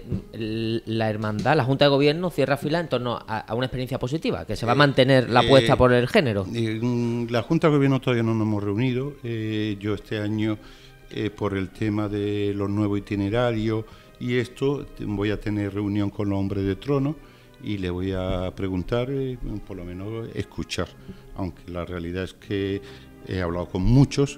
la hermandad, la Junta de Gobierno cierra fila en torno a una experiencia positiva, que se va a mantener la apuesta por el género.
La Junta de Gobierno todavía no nos hemos reunido. Yo este año, por el tema de los nuevos itinerarios y esto, voy a tener reunión con los hombres de trono y le voy a preguntar, por lo menos escuchar, aunque la realidad es que he hablado con muchos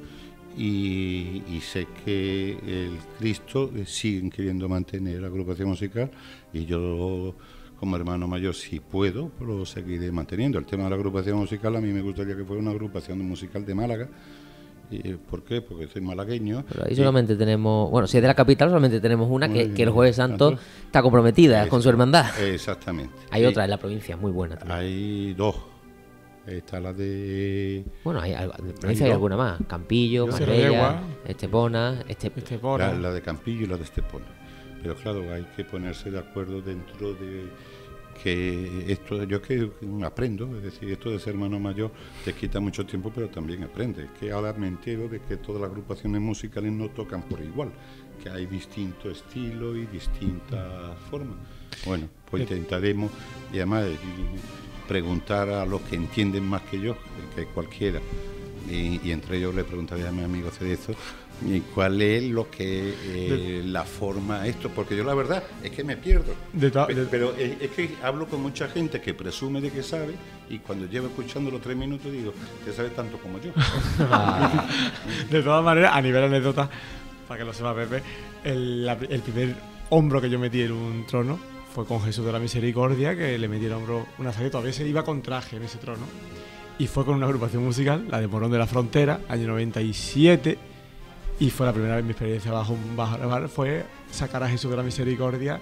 y sé que el Cristo siguen queriendo mantener la agrupación musical, y yo como hermano mayor, si puedo, lo seguiré manteniendo. El tema de la agrupación musical, a mí me gustaría que fuera una agrupación musical de Málaga. ¿Por qué? Porque soy malagueño.
Pero ahí solamente tenemos, bueno, si es de la capital, solamente tenemos una que el Jueves Santo está comprometida con su hermandad.
Exactamente.
Hay otra en la provincia, muy buena también.
Hay dos. Está la de...
Bueno, en la provincia hay alguna más. Campillo, Marbella, Estepona...
La de Campillo y la de Estepona. Pero claro, hay que ponerse de acuerdo dentro de... que esto, yo que aprendo, es decir, esto de ser hermano mayor te quita mucho tiempo, pero también aprende. Es que ahora me entero de que todas las agrupaciones musicales no tocan por igual, que hay distintos estilos y distintas formas. Bueno, pues intentaremos, y además preguntar a los que entienden más que yo, que cualquiera, y entre ellos le preguntaré a mi amigo Cerezo cuál es lo que la forma esto, porque yo la verdad es que me pierdo, pero es que hablo con mucha gente que presume de que sabe, y cuando llevo escuchando los 3 minutos digo, te sabe tanto como yo.
De todas maneras, a nivel anécdota, para que lo sepa Pepe, el primer hombro que yo metí en un trono fue con Jesús de la Misericordia, que le metí el hombro una saqueta, todavía se iba con traje en ese trono, y fue con una agrupación musical, la de Morón de la Frontera, año 97, y fue la primera vez mi experiencia bajo el mar, fue sacar a Jesús de la Misericordia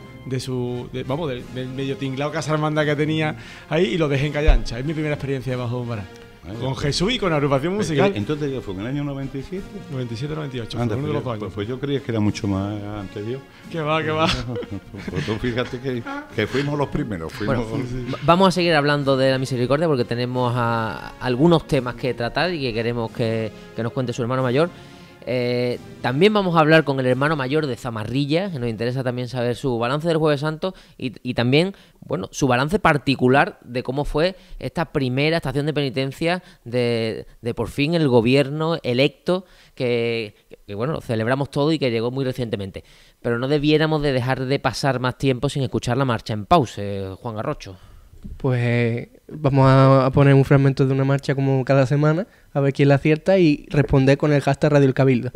del medio tinglado casa hermandad que tenía ahí, y lo dejé en Callancha. Es mi primera experiencia bajo un mar. Con Jesús y con la agrupación musical.
Entonces, ¿fue en el año 97?
97-98,
Anda,
uno de los 2 años.
Pues yo creía que era mucho más anterior.
Que va.
Pues tú fíjate que fuimos los primeros.
Vamos a seguir hablando de la Misericordia, porque tenemos algunos temas que tratar y que queremos que nos cuente su hermano mayor. También vamos a hablar con el hermano mayor de Zamarrilla, que nos interesa también saber su balance del Jueves Santo y también, bueno, su balance particular de cómo fue esta primera estación de penitencia de por fin el gobierno electo que bueno, lo celebramos todo y que llegó muy recientemente. Pero no debiéramos de dejar de pasar más tiempo sin escuchar la marcha en pause, Juan Garrocho.
Pues vamos a poner un fragmento de una marcha como cada semana, a ver quién la acierta y responder con el hashtag Radio El Cabildo.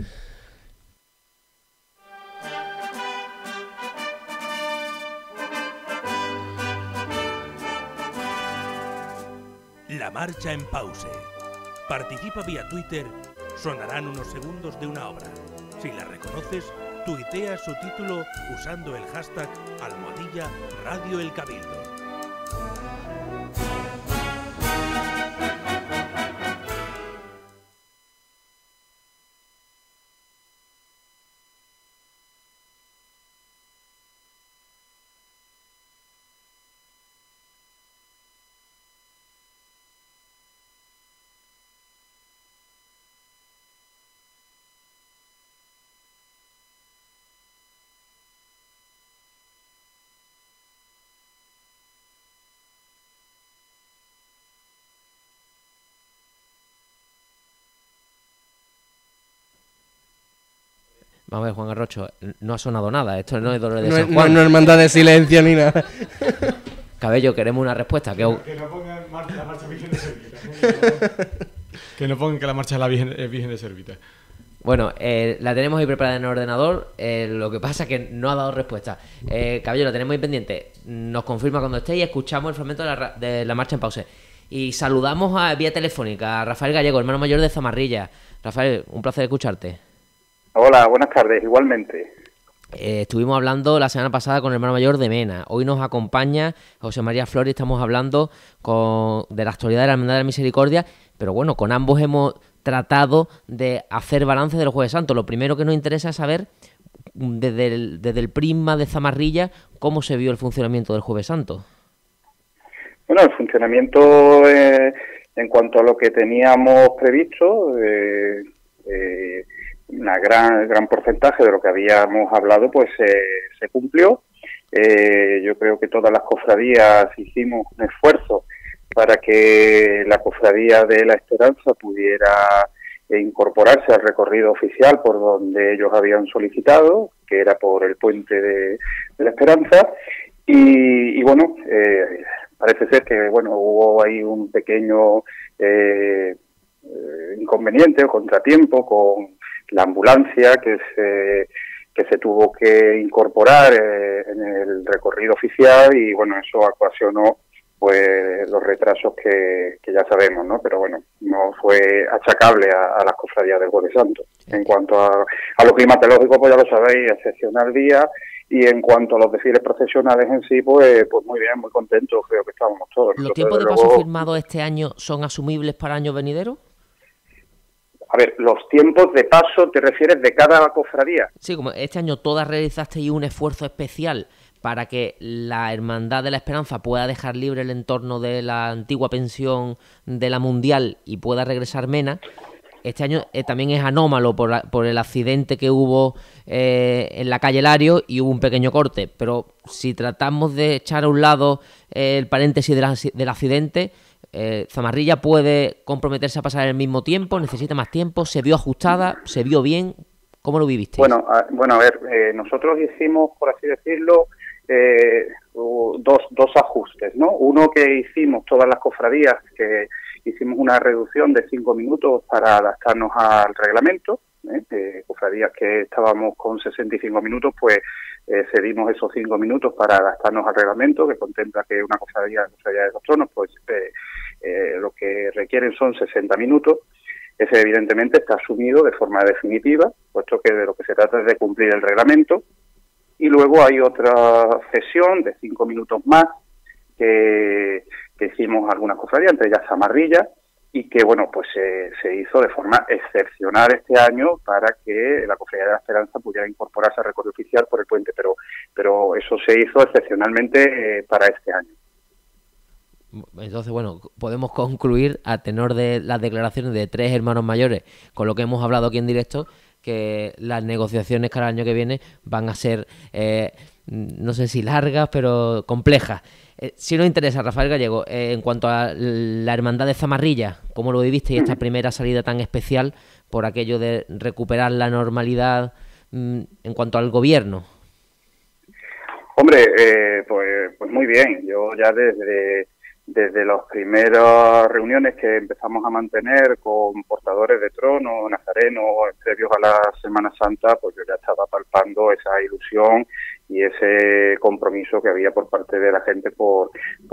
La marcha en pause. Participa vía Twitter, sonarán unos segundos de una obra. Si la reconoces, tuitea su título usando el hashtag #Radio El Cabildo.
Vamos a ver, Juan Garrocho, no ha sonado nada. Esto no es Dolores de
No,
San Juan.
no es hermandad de silencio ni nada.
Cabello, queremos una respuesta.
Que no pongan la marcha Virgen de Servita. Que no pongan que la marcha es la Virgen de Servita.
Bueno, la tenemos ahí preparada en el ordenador. Lo que pasa es que no ha dado respuesta. Cabello, la tenemos ahí pendiente. Nos confirma cuando esté y escuchamos el fragmento de la marcha en pause. Y saludamos a vía telefónica a Rafael Gallego, hermano mayor de Zamarrilla. Rafael, un placer escucharte.
Hola, buenas tardes, igualmente.
Estuvimos hablando la semana pasada con el hermano mayor de Mena. Hoy nos acompaña José María Flores. Estamos hablando de la actualidad de la Hermandad de la Misericordia. Pero bueno, con ambos hemos tratado de hacer balance del Jueves Santo. Lo primero que nos interesa es saber, desde el prisma de Zamarrilla, cómo se vio el funcionamiento del Jueves Santo.
Bueno, el funcionamiento en cuanto a lo que teníamos previsto, una gran porcentaje de lo que habíamos hablado pues se cumplió. Yo creo que todas las cofradías hicimos un esfuerzo para que la cofradía de la Esperanza pudiera incorporarse al recorrido oficial por donde ellos habían solicitado, que era por el puente de la Esperanza, y bueno, parece ser que bueno, hubo ahí un pequeño inconveniente o contratiempo con la ambulancia que se tuvo que incorporar en el recorrido oficial, y bueno, eso ocasionó pues los retrasos que ya sabemos, ¿no? Pero bueno, no fue achacable a las cofradías del Jueves Santo. En cuanto a lo climatológico, pues ya lo sabéis, excepcional día, y en cuanto a los desfiles procesionales en sí, pues muy bien, muy contentos, creo que estábamos todos.
¿Los tiempos de paso firmados este año son asumibles para años venideros?
A ver, los tiempos de paso, ¿te refieres de cada cofradía?
Sí, como este año todas realizasteis un esfuerzo especial para que la Hermandad de la Esperanza pueda dejar libre el entorno de la antigua pensión de la Mundial y pueda regresar Mena. Este año también es anómalo por el accidente que hubo en la calle Lario, y hubo un pequeño corte. Pero si tratamos de echar a un lado el paréntesis del accidente, Zamarrilla puede comprometerse a pasar el mismo tiempo, necesita más tiempo, se vio ajustada, se vio bien. ¿Cómo lo viviste?
Bueno, a ver, nosotros hicimos, por así decirlo, dos ajustes, ¿no? Uno que hicimos todas las cofradías, que hicimos una reducción de 5 minutos para adaptarnos al reglamento. Cofradías que estábamos con 65 minutos, pues cedimos esos 5 minutos para adaptarnos al reglamento, que contempla que una cofradía de los Tronos, pues lo que requieren son 60 minutos. Ese evidentemente está asumido de forma definitiva, puesto que de lo que se trata es de cumplir el reglamento. Y luego hay otra cesión de 5 minutos más que hicimos algunas cofradías, entre ellas Zamarrilla, y que bueno, pues se hizo de forma excepcional este año para que la Cofradía de la Esperanza pudiera incorporarse al recorrido oficial por el puente, pero eso se hizo excepcionalmente para este año.
Entonces, bueno, podemos concluir, a tenor de las declaraciones de tres hermanos mayores, con lo que hemos hablado aquí en directo, que las negociaciones cada año que viene van a ser, no sé si largas, pero complejas. Si nos interesa, Rafael Gallego, en cuanto a la Hermandad de Zamarrilla, ¿cómo lo viviste y esta primera salida tan especial por aquello de recuperar la normalidad en cuanto al gobierno?
Hombre, pues muy bien. Yo ya desde las primeras reuniones que empezamos a mantener con portadores de trono, nazarenos, previos a la Semana Santa, pues yo ya estaba palpando esa ilusión y ese compromiso que había por parte de la gente por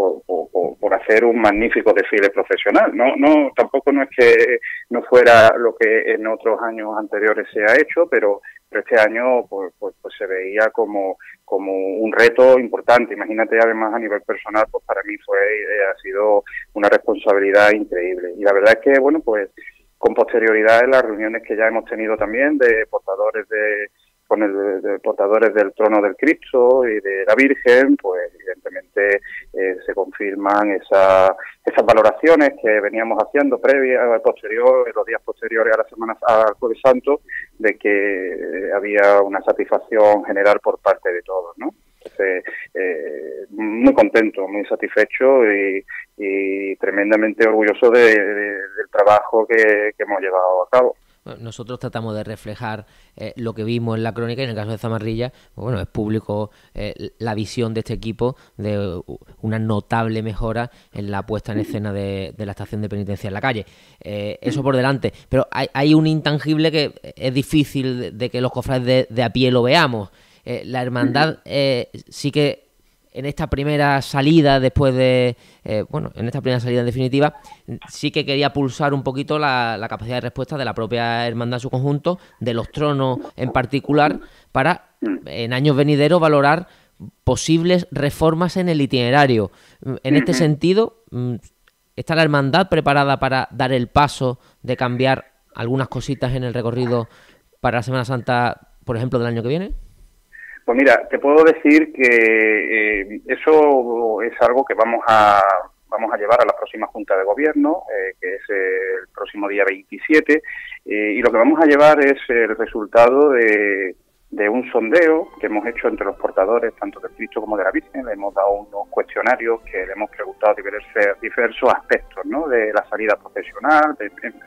hacer un magnífico desfile profesional. Tampoco no es que no fuera lo que en otros años anteriores se ha hecho, pero este año pues se veía como un reto importante. Imagínate, además, a nivel personal, pues para mí ha sido una responsabilidad increíble. Y la verdad es que, bueno, pues con posterioridad en las reuniones que ya hemos tenido también de portadores de portadores del trono del Cristo y de la Virgen, pues evidentemente se confirman esas valoraciones que veníamos haciendo en los días posteriores a la semana al Jueves Santo, de que había una satisfacción general por parte de todos, ¿no? Entonces, muy contento, muy satisfecho y tremendamente orgulloso del trabajo que hemos llevado a cabo.
Nosotros tratamos de reflejar lo que vimos en la crónica, y en el caso de Zamarrilla, bueno, es público la visión de este equipo de una notable mejora en la puesta en escena de la estación de penitencia en la calle. Eso por delante, pero hay un intangible que es difícil de que los cofrades de a pie lo veamos. La hermandad sí que en esta primera salida, después de... en esta primera salida en definitiva, sí que quería pulsar un poquito la capacidad de respuesta de la propia hermandad en su conjunto, de los tronos en particular, para en años venideros valorar posibles reformas en el itinerario. En este sentido, ¿está la hermandad preparada para dar el paso de cambiar algunas cositas en el recorrido para la Semana Santa, por ejemplo, del año que viene?
Pues mira, te puedo decir que eso es algo que vamos a llevar a la próxima Junta de Gobierno, que es el próximo día 27, y lo que vamos a llevar es el resultado de un sondeo que hemos hecho entre los portadores, tanto del Cristo como de la Virgen. Le hemos dado unos cuestionarios que le hemos preguntado diversos aspectos, ¿no?, de la salida profesional,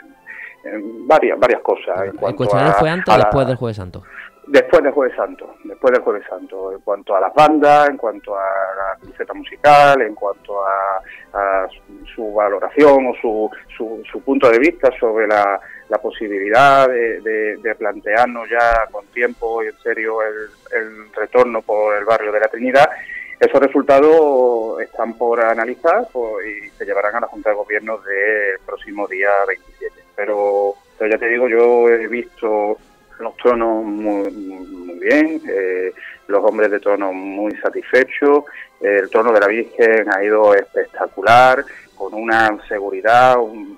varias cosas.
¿El cuestionario fue antes o después del Jueves Santo?
Después del Jueves Santo, en cuanto a las bandas, en cuanto a la cruceta musical, en cuanto a su valoración o su punto de vista sobre la posibilidad de plantearnos ya con tiempo y en serio el retorno por el barrio de la Trinidad. Esos resultados están por analizar y se llevarán a la Junta de Gobierno del próximo día 27. Pero ya te digo, yo he visto los tronos muy bien, los hombres de trono muy satisfechos, el trono de la Virgen ha ido espectacular, con una seguridad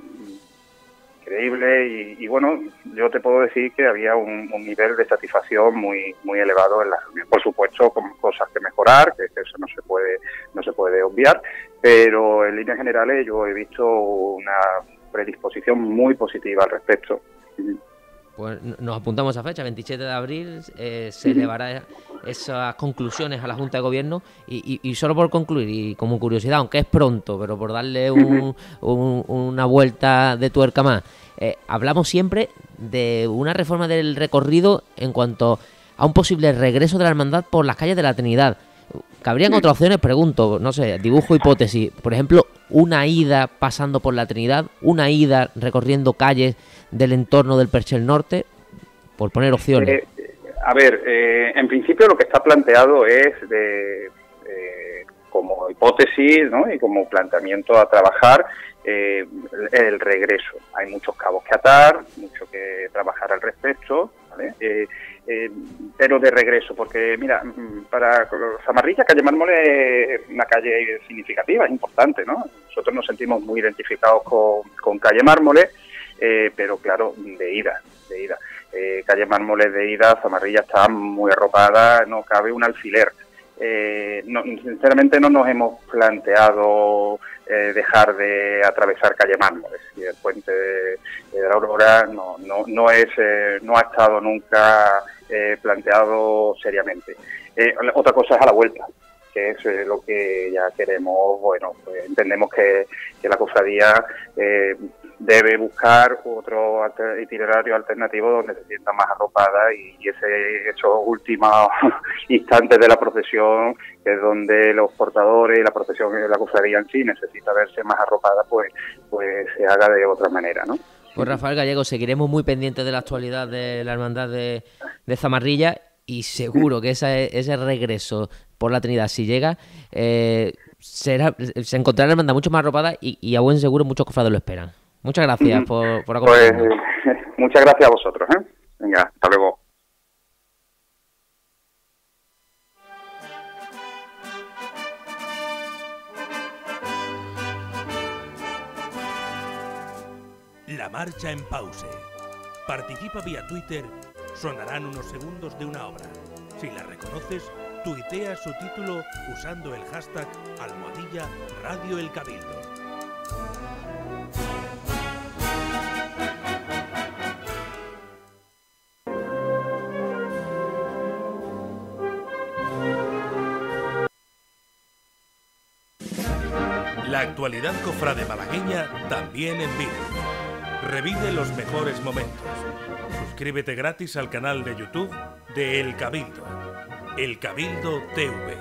increíble y bueno, yo te puedo decir que había un nivel de satisfacción muy elevado en la reunión. Por supuesto, con cosas que mejorar, que eso no se puede obviar, pero en líneas generales yo he visto una predisposición muy positiva al respecto.
Pues nos apuntamos a esa fecha, 27 de abril, se elevará esas conclusiones a la Junta de Gobierno y solo por concluir, y como curiosidad, aunque es pronto, pero por darle una vuelta de tuerca más, hablamos siempre de una reforma del recorrido en cuanto a un posible regreso de la hermandad por las calles de la Trinidad. ¿Cabrían otras opciones? Pregunto, no sé, dibujo hipótesis. Por ejemplo, una ida pasando por la Trinidad, una ida recorriendo calles del entorno del Perchel Norte, por poner opciones.
En principio lo que está planteado es como hipótesis, ¿no?, y como planteamiento a trabajar el regreso. Hay muchos cabos que atar, mucho que trabajar al respecto, ¿vale? Pero de regreso, porque mira, para Zamarrilla, calle Mármol es una calle significativa, es importante, ¿no? Nosotros nos sentimos muy identificados con calle Mármol, pero claro, de ida. Calle Mármol de ida, Zamarrilla está muy arropada, no cabe un alfiler. sinceramente no nos hemos planteado dejar de atravesar calle Mármol. Es decir, el puente de la Aurora no ha estado nunca planteado seriamente. Otra cosa es a la vuelta, que es lo que ya queremos. Bueno, pues entendemos que la cofradía debe buscar otro itinerario alternativo donde se sienta más arropada, y esos últimos instantes de la procesión, que es donde los portadores, la procesión y la cofradía en sí necesita verse más arropada, pues se haga de otra manera, ¿no?
Pues Rafael Gallego, seguiremos muy pendientes de la actualidad de la hermandad de Zamarrilla, y seguro que ese regreso por la Trinidad, si llega, se encontrará la hermandad mucho más arropada, y a buen seguro muchos cofrades lo esperan. Muchas gracias por acompañarnos.
Pues, muchas gracias a vosotros, ¿eh? Venga, hasta luego.
La marcha en Pause. Participa vía Twitter, sonarán unos segundos de una obra. Si la reconoces, tuitea su título usando el hashtag #Radio El Cabildo. La actualidad cofrade malagueña también en vídeo. Revive los mejores momentos. Suscríbete gratis al canal de YouTube de El Cabildo. El Cabildo TV.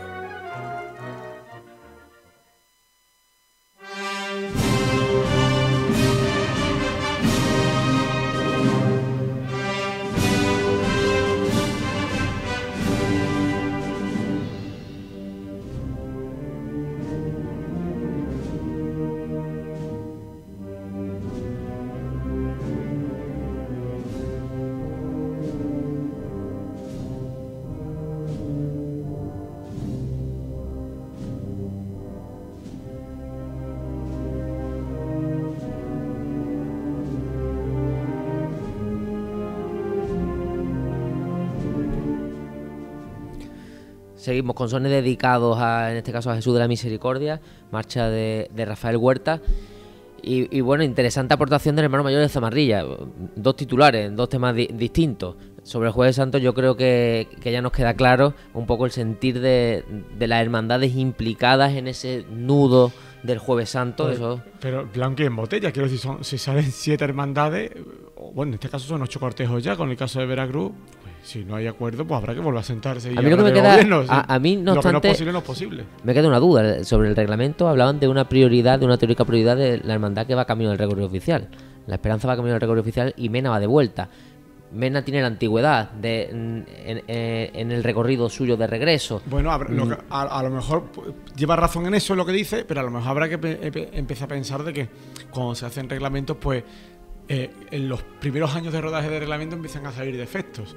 Seguimos con sones dedicados en este caso a Jesús de la Misericordia, marcha de Rafael Huerta. Y bueno, interesante aportación del hermano mayor de Zamarrilla. Dos titulares, dos temas distintos. Sobre el Jueves Santo yo creo que ya nos queda claro un poco el sentir de las hermandades implicadas en ese nudo del Jueves Santo.
Pero blanco y en botella, quiero decir, si salen 7 hermandades, bueno, en este caso son 8 cortejos ya, con el caso de Veracruz. Si no hay acuerdo, pues habrá que volver a sentarse.
A mí lo que me queda, a mí no
lo
obstante,
que no es posible, no es posible.
Me queda una duda sobre el reglamento. Hablaban de una prioridad, de una teórica prioridad de la hermandad que va camino del recorrido oficial. La Esperanza va camino del recorrido oficial y Mena va de vuelta. Mena tiene la antigüedad en el recorrido suyo de regreso.
Bueno, a lo mejor lleva razón en eso, en lo que dice, pero a lo mejor habrá que empezar a pensar de que cuando se hacen reglamentos, pues en los primeros años de rodaje de reglamento empiezan a salir defectos.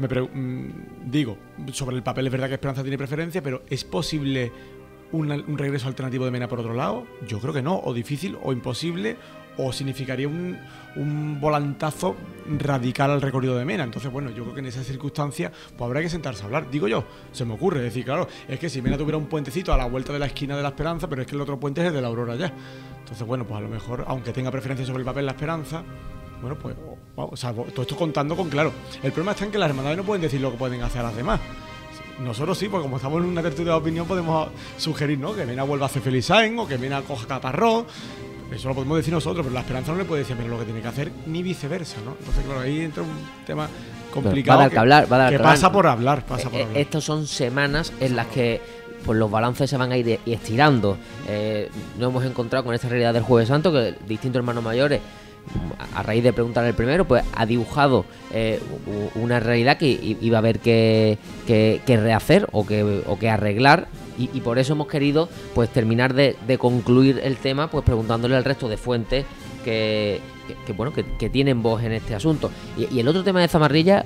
Digo, sobre el papel es verdad que Esperanza tiene preferencia, pero ¿es posible un regreso alternativo de Mena por otro lado? Yo creo que no, o difícil, o imposible, o significaría un volantazo radical al recorrido de Mena. Entonces, bueno, yo creo que en esa circunstancia pues habrá que sentarse a hablar. Digo yo, se me ocurre, decir, claro, es que si Mena tuviera un puentecito a la vuelta de la esquina de la Esperanza, pero es que el otro puente es el de la Aurora ya. Entonces, bueno, pues a lo mejor, aunque tenga preferencia sobre el papel la Esperanza, bueno, pues, o sea, todo esto contando con claro. El problema está en que las hermandades no pueden decir lo que pueden hacer a las demás. Nosotros sí, porque como estamos en una tertulia de opinión, podemos sugerir, ¿no?, que Mena vuelva a hacer Feliz Sáenz o que Mena coja Caparrós. Eso lo podemos decir nosotros, pero la Esperanza no le puede decir pero lo que tiene que hacer, ni viceversa, ¿no? Entonces, claro, ahí entra un tema complicado que pasa por hablar.
Estas son semanas en las que pues los balances se van a ir estirando. Nos hemos encontrado con esta realidad del Jueves Santo, que distintos hermanos mayores, a raíz de preguntar al primero, pues ha dibujado una realidad que iba a haber que rehacer o que arreglar. Y por eso hemos querido pues terminar de concluir el tema pues preguntándole al resto de fuentes que tienen voz en este asunto. Y el otro tema de Zamarrilla,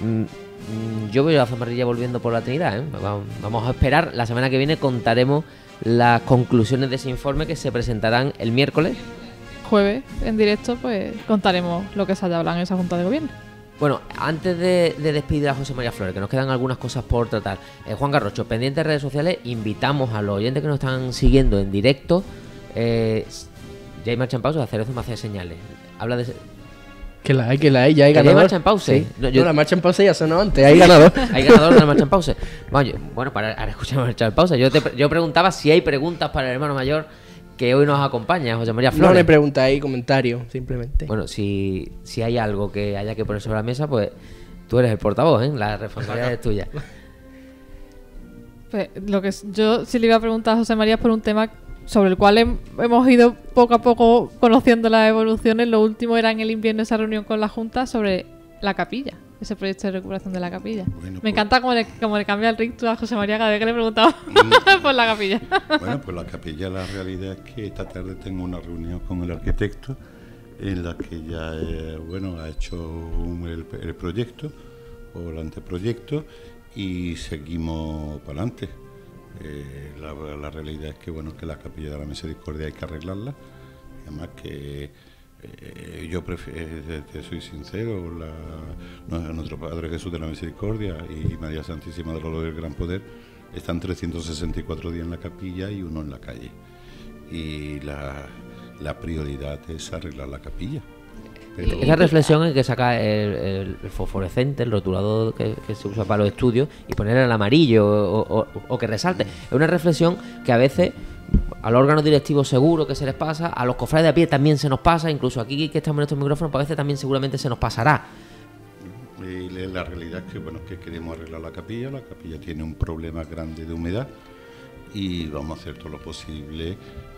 yo veo a Zamarrilla volviendo por la Trinidad, ¿eh? Vamos a esperar. La semana que viene contaremos las conclusiones de ese informe que se presentarán el miércoles.
Jueves, en directo, pues contaremos lo que se haya hablado en esa Junta de Gobierno.
Bueno, antes de despedir a José María Flores, que nos quedan algunas cosas por tratar, Juan Garrocho, pendientes de redes sociales, invitamos a los oyentes que nos están siguiendo en directo. Ya hay marcha en pausa, Cerezo me hace señales. Habla de...
Que la hay, ya hay
¿Que
ganador.
hay marcha en pausa?
Sí.
No,
No, la marcha en pausa ya sonó antes, hay ganador.
Hay ganador de la marcha en pausa. Bueno, para ahora escuchar la marcha en pausa. Yo preguntaba si hay preguntas para el hermano mayor que hoy nos acompaña, José María Flores.
No le preguntáis, comentario, simplemente.
Bueno, si hay algo que haya que poner sobre la mesa, pues tú eres el portavoz, ¿eh? La responsabilidad es tuya.
Pues, lo que yo sí le iba a preguntar a José María es por un tema sobre el cual hemos ido poco a poco conociendo las evoluciones. Lo último era en el invierno esa reunión con la Junta sobre la capilla, ese proyecto de recuperación de la capilla.
Bueno,
Me encanta cómo le cambia el rictus a José María cada vez que le preguntaba por la capilla.
Bueno, pues la capilla, la realidad es que esta tarde tengo una reunión con el arquitecto en la que ya ha hecho el proyecto o el anteproyecto y seguimos para adelante. La realidad es que que la capilla de la Misericordia hay que arreglarla. Además que yo prefiero, te soy sincero, nuestro Padre Jesús de la Misericordia y María Santísima del Dolor del Gran Poder están 364 días en la capilla y uno en la calle. Y la prioridad es arreglar la capilla. Pero...
Esa reflexión en que saca el fosforescente, el rotulador que se usa para los estudios, y poner el amarillo o que resalte. Es una reflexión que a veces al órgano directivo seguro que se les pasa, a los cofrades de a pie también se nos pasa, incluso aquí que estamos en estos micrófonos, pues a veces también seguramente se nos pasará.
La realidad es que queremos arreglar la capilla tiene un problema grande de humedad y vamos a hacer todo lo posible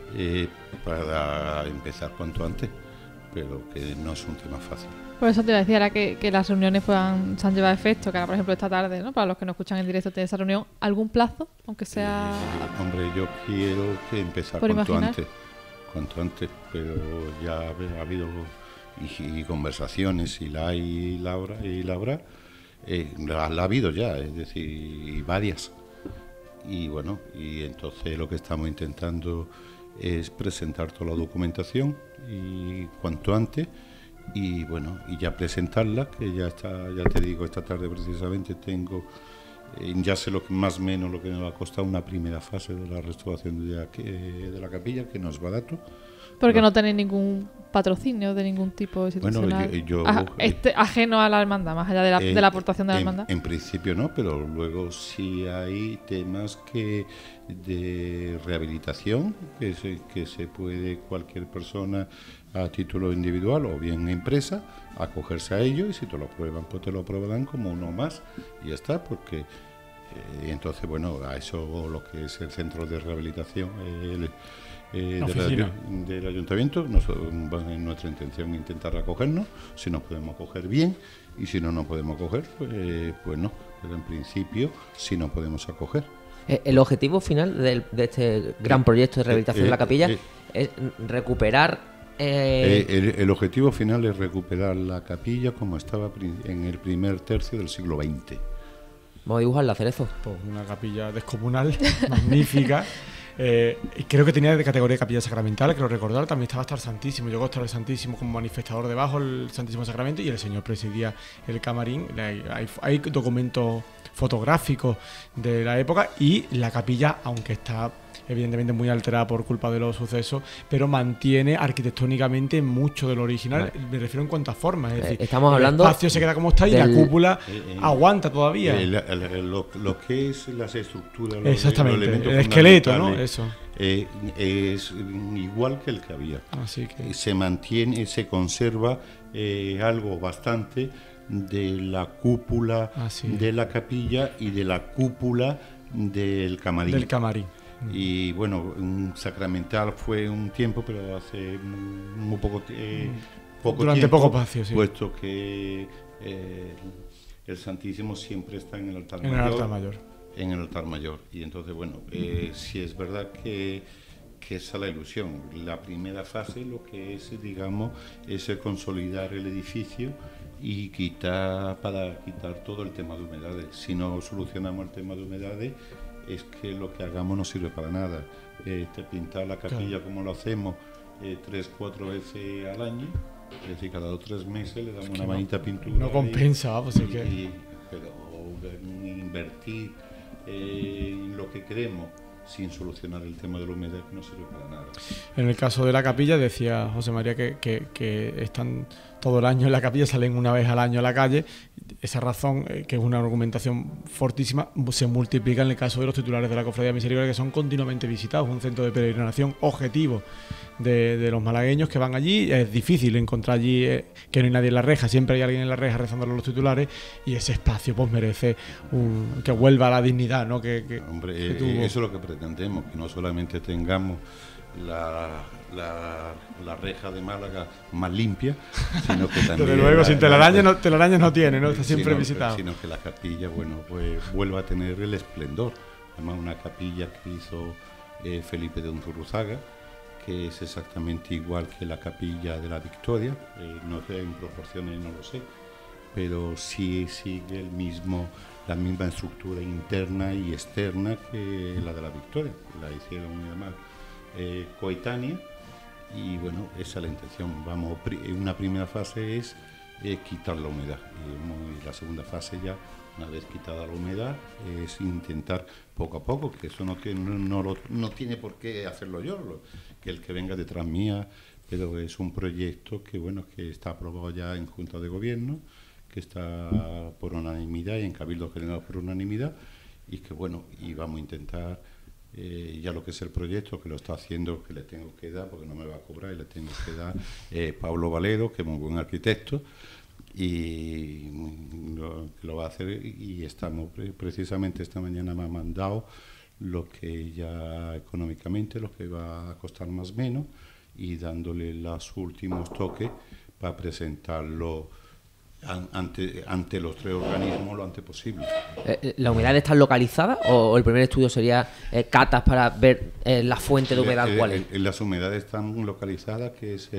para empezar cuanto antes, pero que no es un tema fácil.
Por eso te decía, ahora que las reuniones se han llevado efecto, que ahora por ejemplo esta tarde, ¿no? Para los que nos escuchan en directo tiene esa reunión, ¿algún plazo? Aunque sea...
Hombre, yo quiero que empezar cuanto antes, pero ya ha habido y conversaciones y la habrá, la ha habido ya, es decir, y varias. Y bueno, y entonces lo que estamos intentando es presentar toda la documentación y cuanto antes y ya presentarla, que ya te digo, esta tarde precisamente tengo ya sé más o menos lo que me va a costar una primera fase de la restauración de la capilla, que no es barato.
Porque no tenéis ningún patrocinio de ningún tipo institucional. Ajeno a la hermandad, más allá de la aportación de la hermandad.
En principio no, pero luego sí hay temas de rehabilitación que se puede cualquier persona a título individual o bien empresa acogerse a ello, y si te lo aprueban, pues te lo aprobarán como uno más y ya está, porque entonces a eso lo que es el centro de rehabilitación del ayuntamiento, nuestra intención es intentar acogernos, si nos podemos acoger bien, y si no nos podemos acoger, pues no, pero en principio sí nos podemos acoger.
El objetivo final de este gran proyecto de rehabilitación de la capilla es recuperar...
El objetivo final es recuperar la capilla como estaba en el primer tercio del siglo XX.
Vamos a dibujarla, Cerezo.
Pues una capilla descomunal, magnífica. Creo que tenía de categoría de capilla sacramental, creo recordar. También estaba hasta el Santísimo, llegó a estar el Santísimo como manifestador debajo, el Santísimo Sacramento, y el Señor presidía el camarín. Hay documentos fotográficos de la época, y la capilla, aunque está evidentemente muy alterada por culpa de los sucesos, pero mantiene arquitectónicamente mucho de lo original. Me refiero en cuanto a formas, es decir,
estamos hablando,
el espacio se queda como está y la cúpula aguanta todavía.
Lo que es las estructuras,
exactamente,
los elementos
el esqueleto, ¿no? Eso
es igual que el que había.
Así que
se mantiene, se conserva algo bastante de la cúpula de la capilla y de la cúpula del camarín. Y un sacramental fue un tiempo, pero hace muy poco
durante
tiempo,
poco espacio, sí.
Puesto que el Santísimo siempre está en el altar mayor. Y entonces, sí es verdad que esa es la ilusión. La primera fase lo que es, digamos, es el consolidar el edificio y para quitar todo el tema de humedades. Si no solucionamos el tema de humedades, es que lo que hagamos no sirve para nada. Pintar la capilla como lo hacemos 3-4 veces al año, Es decir, cada 2 o 3 meses le damos
que
una manita de pintura.
no compensa, pues es que...
Pero invertir en lo que queremos sin solucionar el tema de la humedad no sirve para nada.
En el caso de la capilla, decía José María que están todo el año en la capilla, salen una vez al año a la calle. Esa razón, que es una argumentación fortísima, se multiplica en el caso de los titulares de la Cofradía de Misericordia, que son continuamente visitados, un centro de peregrinación objetivo de los malagueños que van allí. Es difícil encontrar allí que no hay nadie en la reja, siempre hay alguien en la reja rezándole a los titulares, y ese espacio pues merece que vuelva a la dignidad, ¿no?
Hombre,
que tuvo.
eso es lo que pretendemos, que no solamente tengamos la reja de Málaga más limpia, sino que también...
Desde luego, sin telarañas no tiene, ¿no? Está siempre visitado.
Sino que la capilla, bueno, pues vuelva a tener el esplendor. Además, una capilla que hizo Felipe de Unzurruzaga, que es exactamente igual que la capilla de la Victoria, no sé, en proporciones no lo sé, pero sí sigue la misma estructura interna y externa que la de la Victoria. La hicieron además coetánea, y bueno, esa es la intención. Vamos, una primera fase es quitar la humedad, y la segunda fase ya, una vez quitada la humedad, es intentar poco a poco, que eso no tiene por qué hacerlo yo, que el que venga detrás mía, pero es un proyecto que bueno, que está aprobado ya en Junta de Gobierno, que está por unanimidad y en Cabildo General por unanimidad, y que bueno, y vamos a intentar ya lo que es el proyecto, que lo está haciendo, que le tengo que dar, porque no me va a cobrar, y le tengo que dar Pablo Valero, que es muy buen arquitecto, y lo va a hacer, y estamos precisamente esta mañana me ha mandado lo que ya económicamente, lo que va a costar más o menos, y dándole los últimos toques para presentarlo ante los 3 organismos lo antes posible.
¿La humedad está localizada o el primer estudio sería catas para ver la fuente de humedad cuál es?
Las humedades están localizadas, que es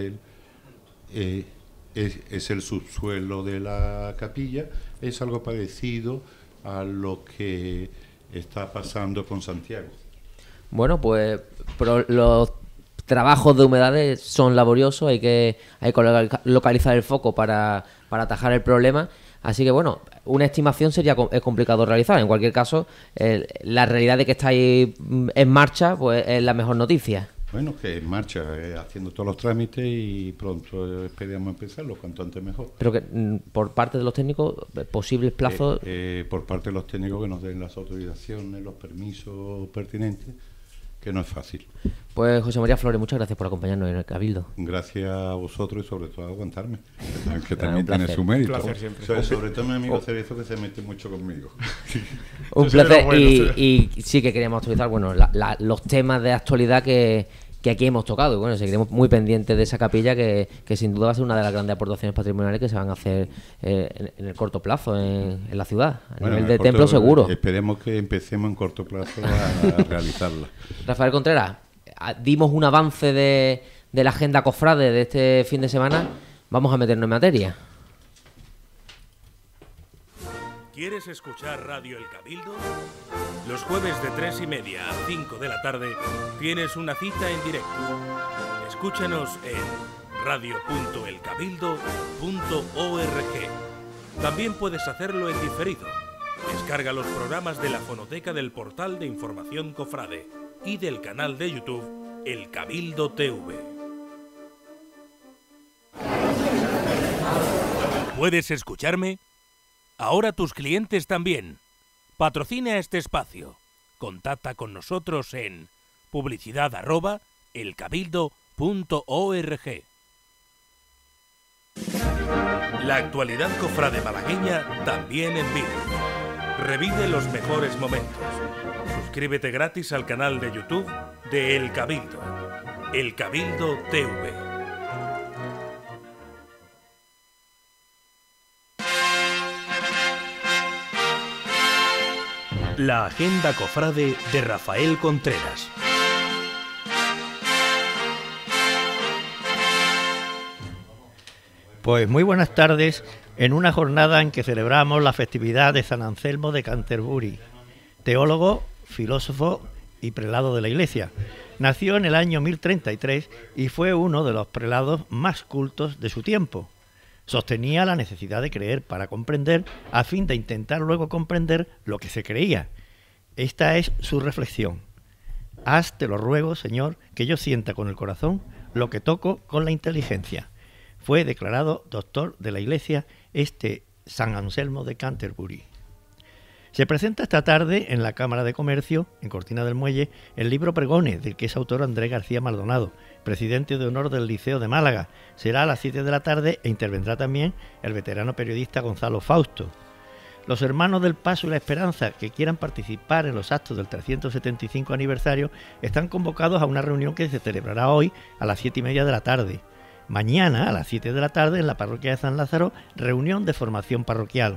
el subsuelo de la capilla. Es algo parecido a lo que está pasando con Santiago.
Bueno, pues los trabajos de humedades son laboriosos, hay que localizar el foco para atajar el problema, así que bueno, una estimación es complicado realizar. En cualquier caso, la realidad de que estáis en marcha pues es la mejor noticia.
Bueno, que en marcha, haciendo todos los trámites, y pronto esperamos empezarlo, cuanto antes mejor.
Pero que por parte de los técnicos, posibles plazos...
por parte de los técnicos que nos den las autorizaciones, los permisos pertinentes, que no es fácil.
Pues José María Flores, muchas gracias por acompañarnos en el Cabildo.
Gracias a vosotros y sobre todo a aguantarme, que también tiene su mérito. Sobre todo mi amigo Cerezo, que se mete mucho conmigo.
Un placer, y sí que queríamos actualizar los temas de actualidad que aquí hemos tocado. Y bueno, seguiremos muy pendientes de esa capilla que sin duda va a ser una de las grandes aportaciones patrimoniales que se van a hacer en el corto plazo en la ciudad, a nivel de templo seguro.
Esperemos que empecemos en corto plazo a realizarla.
Rafael Contreras, dimos un avance de la agenda cofrade de este fin de semana. Vamos a meternos en materia.
¿Quieres escuchar Radio El Cabildo? Los jueves de 3:30 a 5 de la tarde tienes una cita en directo. Escúchanos en radio.elcabildo.org. También puedes hacerlo en diferido. Descarga los programas de la fonoteca del portal de información Cofrade y del canal de YouTube El Cabildo TV. ¿Puedes escucharme? Ahora tus clientes también. Patrocina este espacio. Contacta con nosotros en publicidad@elcabildo.org. La actualidad cofrade malagueña también en vivo. Revive los mejores momentos. Suscríbete gratis al canal de YouTube de El Cabildo. El Cabildo TV. La agenda cofrade de Rafael Contreras.
Pues muy buenas tardes, en una jornada en que celebramos la festividad de San Anselmo de Canterbury, teólogo, filósofo y prelado de la Iglesia. Nació en el año 1033 y fue uno de los prelados más cultos de su tiempo. Sostenía la necesidad de creer para comprender, a fin de intentar luego comprender lo que se creía. Esta es su reflexión. Haz, te lo ruego, Señor, que yo sienta con el corazón lo que toco con la inteligencia. Fue declarado doctor de la Iglesia San Anselmo de Canterbury. Se presenta esta tarde en la Cámara de Comercio, en Cortina del Muelle, el libro Pregones, del que es autor Andrés García Maldonado, presidente de honor del Liceo de Málaga. Será a las 7 de la tarde e intervendrá también el veterano periodista Gonzalo Fausto. Los hermanos del Paso y la Esperanza que quieran participar en los actos del 375 aniversario están convocados a una reunión que se celebrará hoy a las 7:30 de la tarde. Mañana, a las 7 de la tarde, en la parroquia de San Lázaro, reunión de formación parroquial.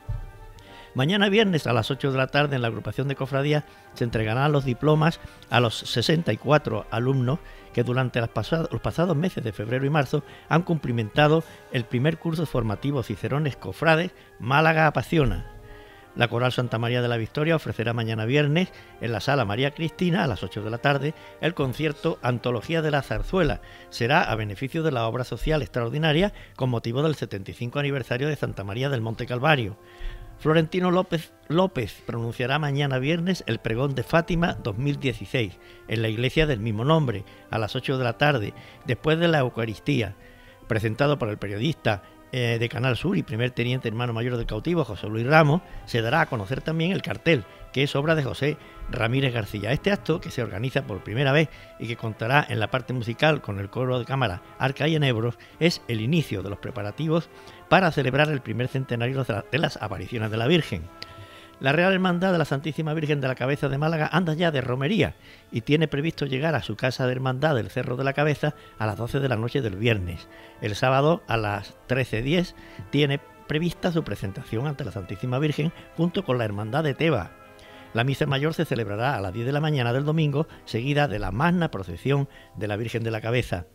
Mañana viernes a las 8 de la tarde en la agrupación de cofradías se entregarán los diplomas a los 64 alumnos que durante los pasados meses de febrero y marzo han cumplimentado el primer curso formativo Cicerones Cofrades Málaga Apasiona. La Coral Santa María de la Victoria ofrecerá mañana viernes en la Sala María Cristina a las 8 de la tarde el concierto Antología de la Zarzuela. Será a beneficio de la obra social extraordinaria con motivo del 75 aniversario de Santa María del Monte Calvario. Florentino López pronunciará mañana viernes el pregón de Fátima 2016 en la iglesia del mismo nombre a las 8 de la tarde, después de la Eucaristía, presentado por el periodista de Canal Sur y primer teniente hermano mayor del cautivo José Luis Ramos. Se dará a conocer también el cartel, que es obra de José Ramírez García. Este acto, que se organiza por primera vez y que contará en la parte musical con el coro de cámara Arca y Enebros, es el inicio de los preparativos para celebrar el primer centenario de las apariciones de la Virgen. La Real Hermandad de la Santísima Virgen de la Cabeza de Málaga anda ya de romería y tiene previsto llegar a su casa de hermandad del Cerro de la Cabeza a las 12 de la noche del viernes. El sábado a las 13:10 tiene prevista su presentación ante la Santísima Virgen junto con la Hermandad de Teba. La misa mayor se celebrará a las 10 de la mañana del domingo, seguida de la magna procesión de la Virgen de la Cabeza.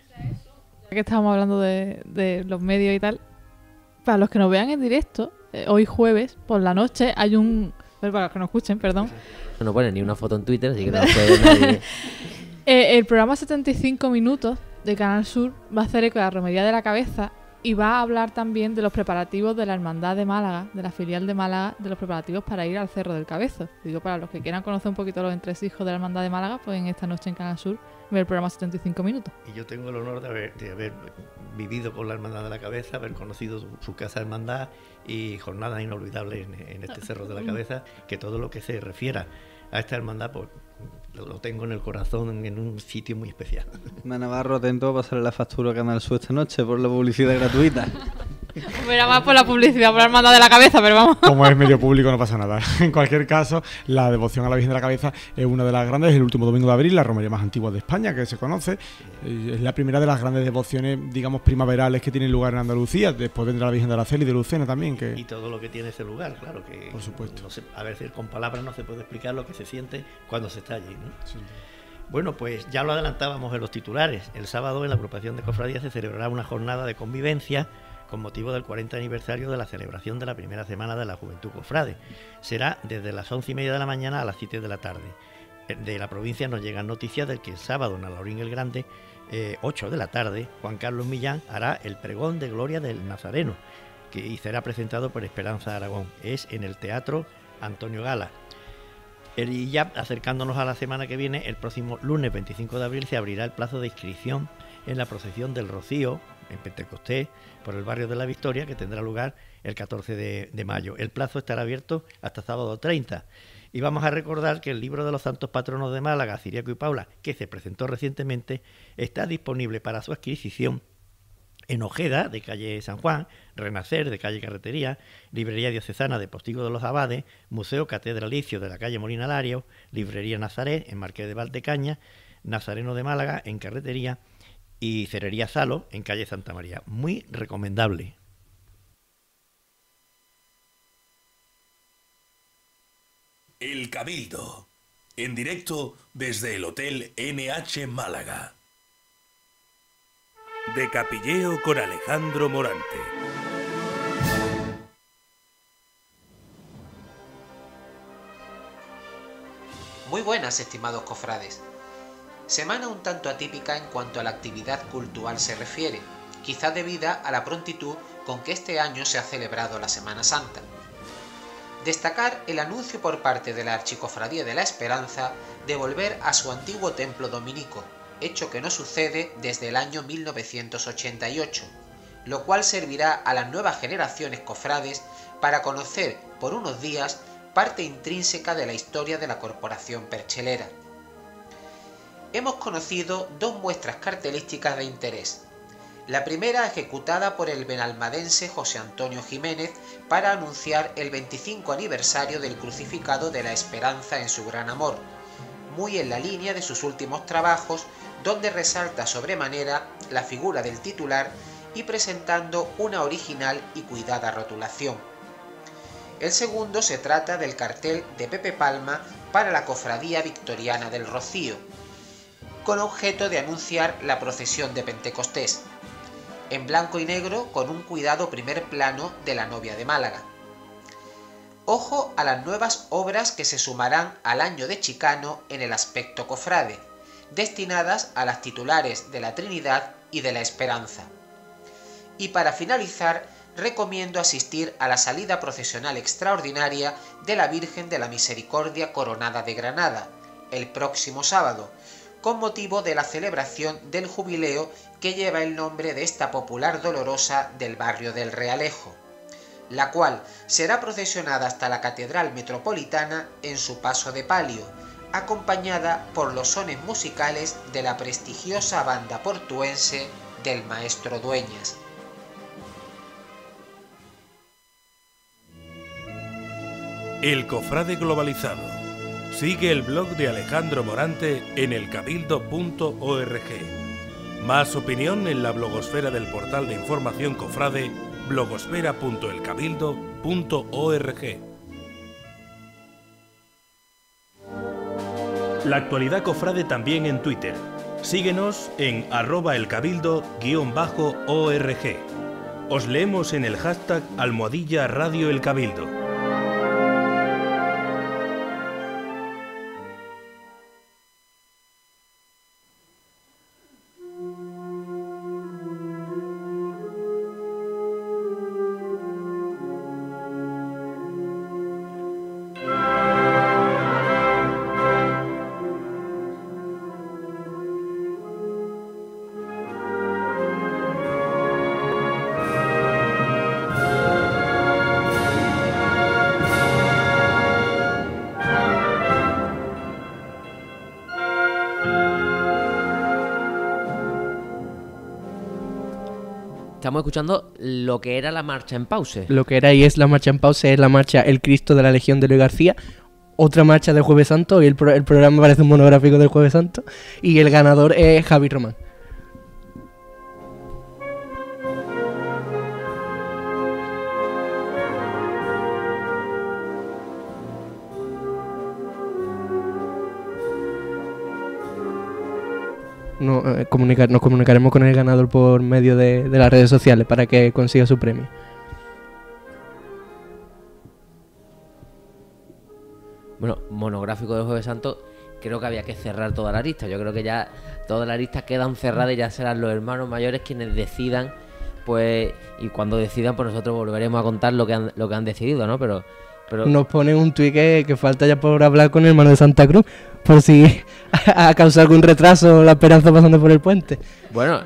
Ya que estábamos hablando de los medios y tal, para los que nos vean en directo, hoy jueves por la noche hay un... Para los que nos escuchen, perdón.
No pone ni una foto en Twitter, así que no puede nadie.
El programa 75 minutos de Canal Sur va a hacer eco de la Romería de la Cabeza y va a hablar también de los preparativos de la Hermandad de Málaga, de la filial de Málaga, de los preparativos para ir al Cerro del Cabezo. Digo, para los que quieran conocer un poquito los entresijos de la Hermandad de Málaga, pues en esta noche en Canal Sur ver el programa 75 minutos.
Y yo tengo el honor de haber vivido con la Hermandad de la Cabeza, haber conocido su casa de hermandad y jornadas inolvidables en este Cerro de la Cabeza, que todo lo que se refiera a esta hermandad pues lo tengo en el corazón, en un sitio muy especial.
Navarro, atento a pasarle la factura a Canal Sur esta noche por la publicidad gratuita.
Era más por la publicidad, por la Hermandad de la Cabeza, pero vamos.
Como es medio público no pasa nada. En cualquier caso, la devoción a la Virgen de la Cabeza es una de las grandes, es el último domingo de abril, la romería más antigua de España que se conoce. Es la primera de las grandes devociones, digamos, primaverales que tienen lugar en Andalucía. Después vendrá la Virgen de Araceli y de Lucena también.
Y todo lo que tiene ese lugar, claro que...
Por supuesto.
No sé, a veces con palabras no se puede explicar lo que se siente cuando se está allí, ¿no?
Sí.
Bueno, pues ya lo adelantábamos en los titulares. El sábado en la agrupación de cofradías se celebrará una jornada de convivencia con motivo del 40 aniversario de la celebración de la primera semana de la Juventud Cofrade. Será desde las 11:30 de la mañana a las 7 de la tarde. De la provincia nos llegan noticias de que el sábado en Alhaurín el Grande, 8 de la tarde, Juan Carlos Millán hará el pregón de gloria del Nazareno, y será presentado por Esperanza Aragón. Es en el Teatro Antonio Gala. Y ya acercándonos a la semana que viene, el próximo lunes 25 de abril se abrirá el plazo de inscripción en la procesión del Rocío, en Pentecostés, por el barrio de la Victoria, que tendrá lugar el 14 de mayo. El plazo estará abierto hasta sábado 30. Y vamos a recordar que el libro de los santos patronos de Málaga, Ciriaco y Paula, que se presentó recientemente, está disponible para su adquisición en Ojeda, de calle San Juan, Renacer, de calle Carretería, Librería Diocesana de Postigo de los Abades, Museo Catedralicio de la calle Molina Lario, Librería Nazaret, en Marqués de Valdecañas, Nazareno de Málaga, en Carretería, y Cerería Salo, en calle Santa María. Muy recomendable.
El Cabildo, en directo desde el Hotel NH Málaga. De Capilleo con Alejandro Morante.
Muy buenas, estimados cofrades. Semana un tanto atípica en cuanto a la actividad cultural se refiere, quizá debida a la prontitud con que este año se ha celebrado la Semana Santa. Destacar el anuncio por parte de la Archicofradía de la Esperanza de volver a su antiguo templo dominico, hecho que no sucede desde el año 1988, lo cual servirá a las nuevas generaciones cofrades para conocer por unos días parte intrínseca de la historia de la corporación perchelera. Hemos conocido dos muestras cartelísticas de interés. La primera ejecutada por el benalmadense José Antonio Jiménez para anunciar el 25 aniversario del crucificado de la Esperanza en su gran amor, muy en la línea de sus últimos trabajos, donde resalta sobremanera la figura del titular y presentando una original y cuidada rotulación. El segundo se trata del cartel de Pepe Palma para la Cofradía Victoriana del Rocío, con objeto de anunciar la procesión de Pentecostés, en blanco y negro con un cuidado primer plano de la novia de Málaga. Ojo a las nuevas obras que se sumarán al año de Chicano en el aspecto cofrade, destinadas a las titulares de la Trinidad y de la Esperanza. Y para finalizar, recomiendo asistir a la salida procesional extraordinaria de la Virgen de la Misericordia Coronada de Granada, el próximo sábado, con motivo de la celebración del jubileo que lleva el nombre de esta popular dolorosa del barrio del Realejo, la cual será procesionada hasta la Catedral Metropolitana en su paso de palio, acompañada por los sones musicales de la prestigiosa banda portuense del maestro Dueñas.
El Cofrade Globalizado. Sigue el blog de Alejandro Morante en elcabildo.org. Más opinión en la blogosfera del portal de información cofrade blogosfera.elcabildo.org. La actualidad cofrade también en Twitter. Síguenos en @elcabildo_org. Os leemos en el hashtag #radioelcabildo.
Estamos escuchando lo que era la marcha en Pause.
Lo que era y es la marcha en Pause es la marcha El Cristo de la Legión de Luis García. Otra marcha del Jueves Santo, y el programa parece un monográfico del Jueves Santo. Y el ganador es Javi Román. Nos comunicaremos con el ganador por medio de las redes sociales para que consiga su premio.
Bueno, monográfico del Jueves Santo, creo que había que cerrar toda la lista. Yo creo que ya todas las listas quedan cerradas y ya serán los hermanos mayores quienes decidan, pues, y cuando decidan, pues nosotros volveremos a contar lo que han decidido, ¿no? Pero
nos ponen un tuit que falta ya por hablar con el hermano de Santa Cruz, por si ha causado algún retraso la Esperanza pasando por el puente.
Bueno,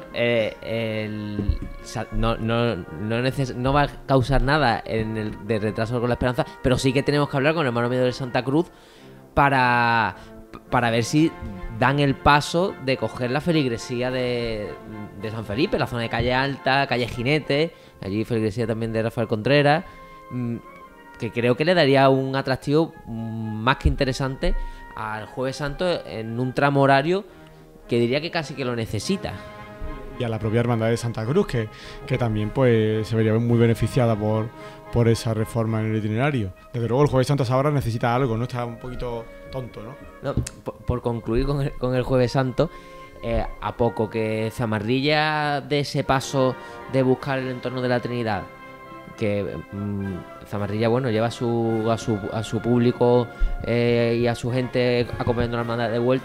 no va a causar nada de retraso con la Esperanza, pero sí que tenemos que hablar con el hermano mayor de Santa Cruz para ver si dan el paso de coger la feligresía de San Felipe, la zona de Calle Alta, Calle Jinete, allí feligresía también de Rafael Contreras, que creo que le daría un atractivo más que interesante al Jueves Santo en un tramo horario que diría que casi que lo necesita.
Y a la propia Hermandad de Santa Cruz, que también pues se vería muy beneficiada por esa reforma en el itinerario. Desde luego el Jueves Santo ahora necesita algo, ¿no? Está un poquito tonto, ¿no?
No, por concluir con el Jueves Santo, a poco que Zamarrilla dé ese paso de buscar el entorno de la Trinidad, que Zamarrilla, bueno, lleva a su público y a su gente acompañando a la hermandad de vuelta,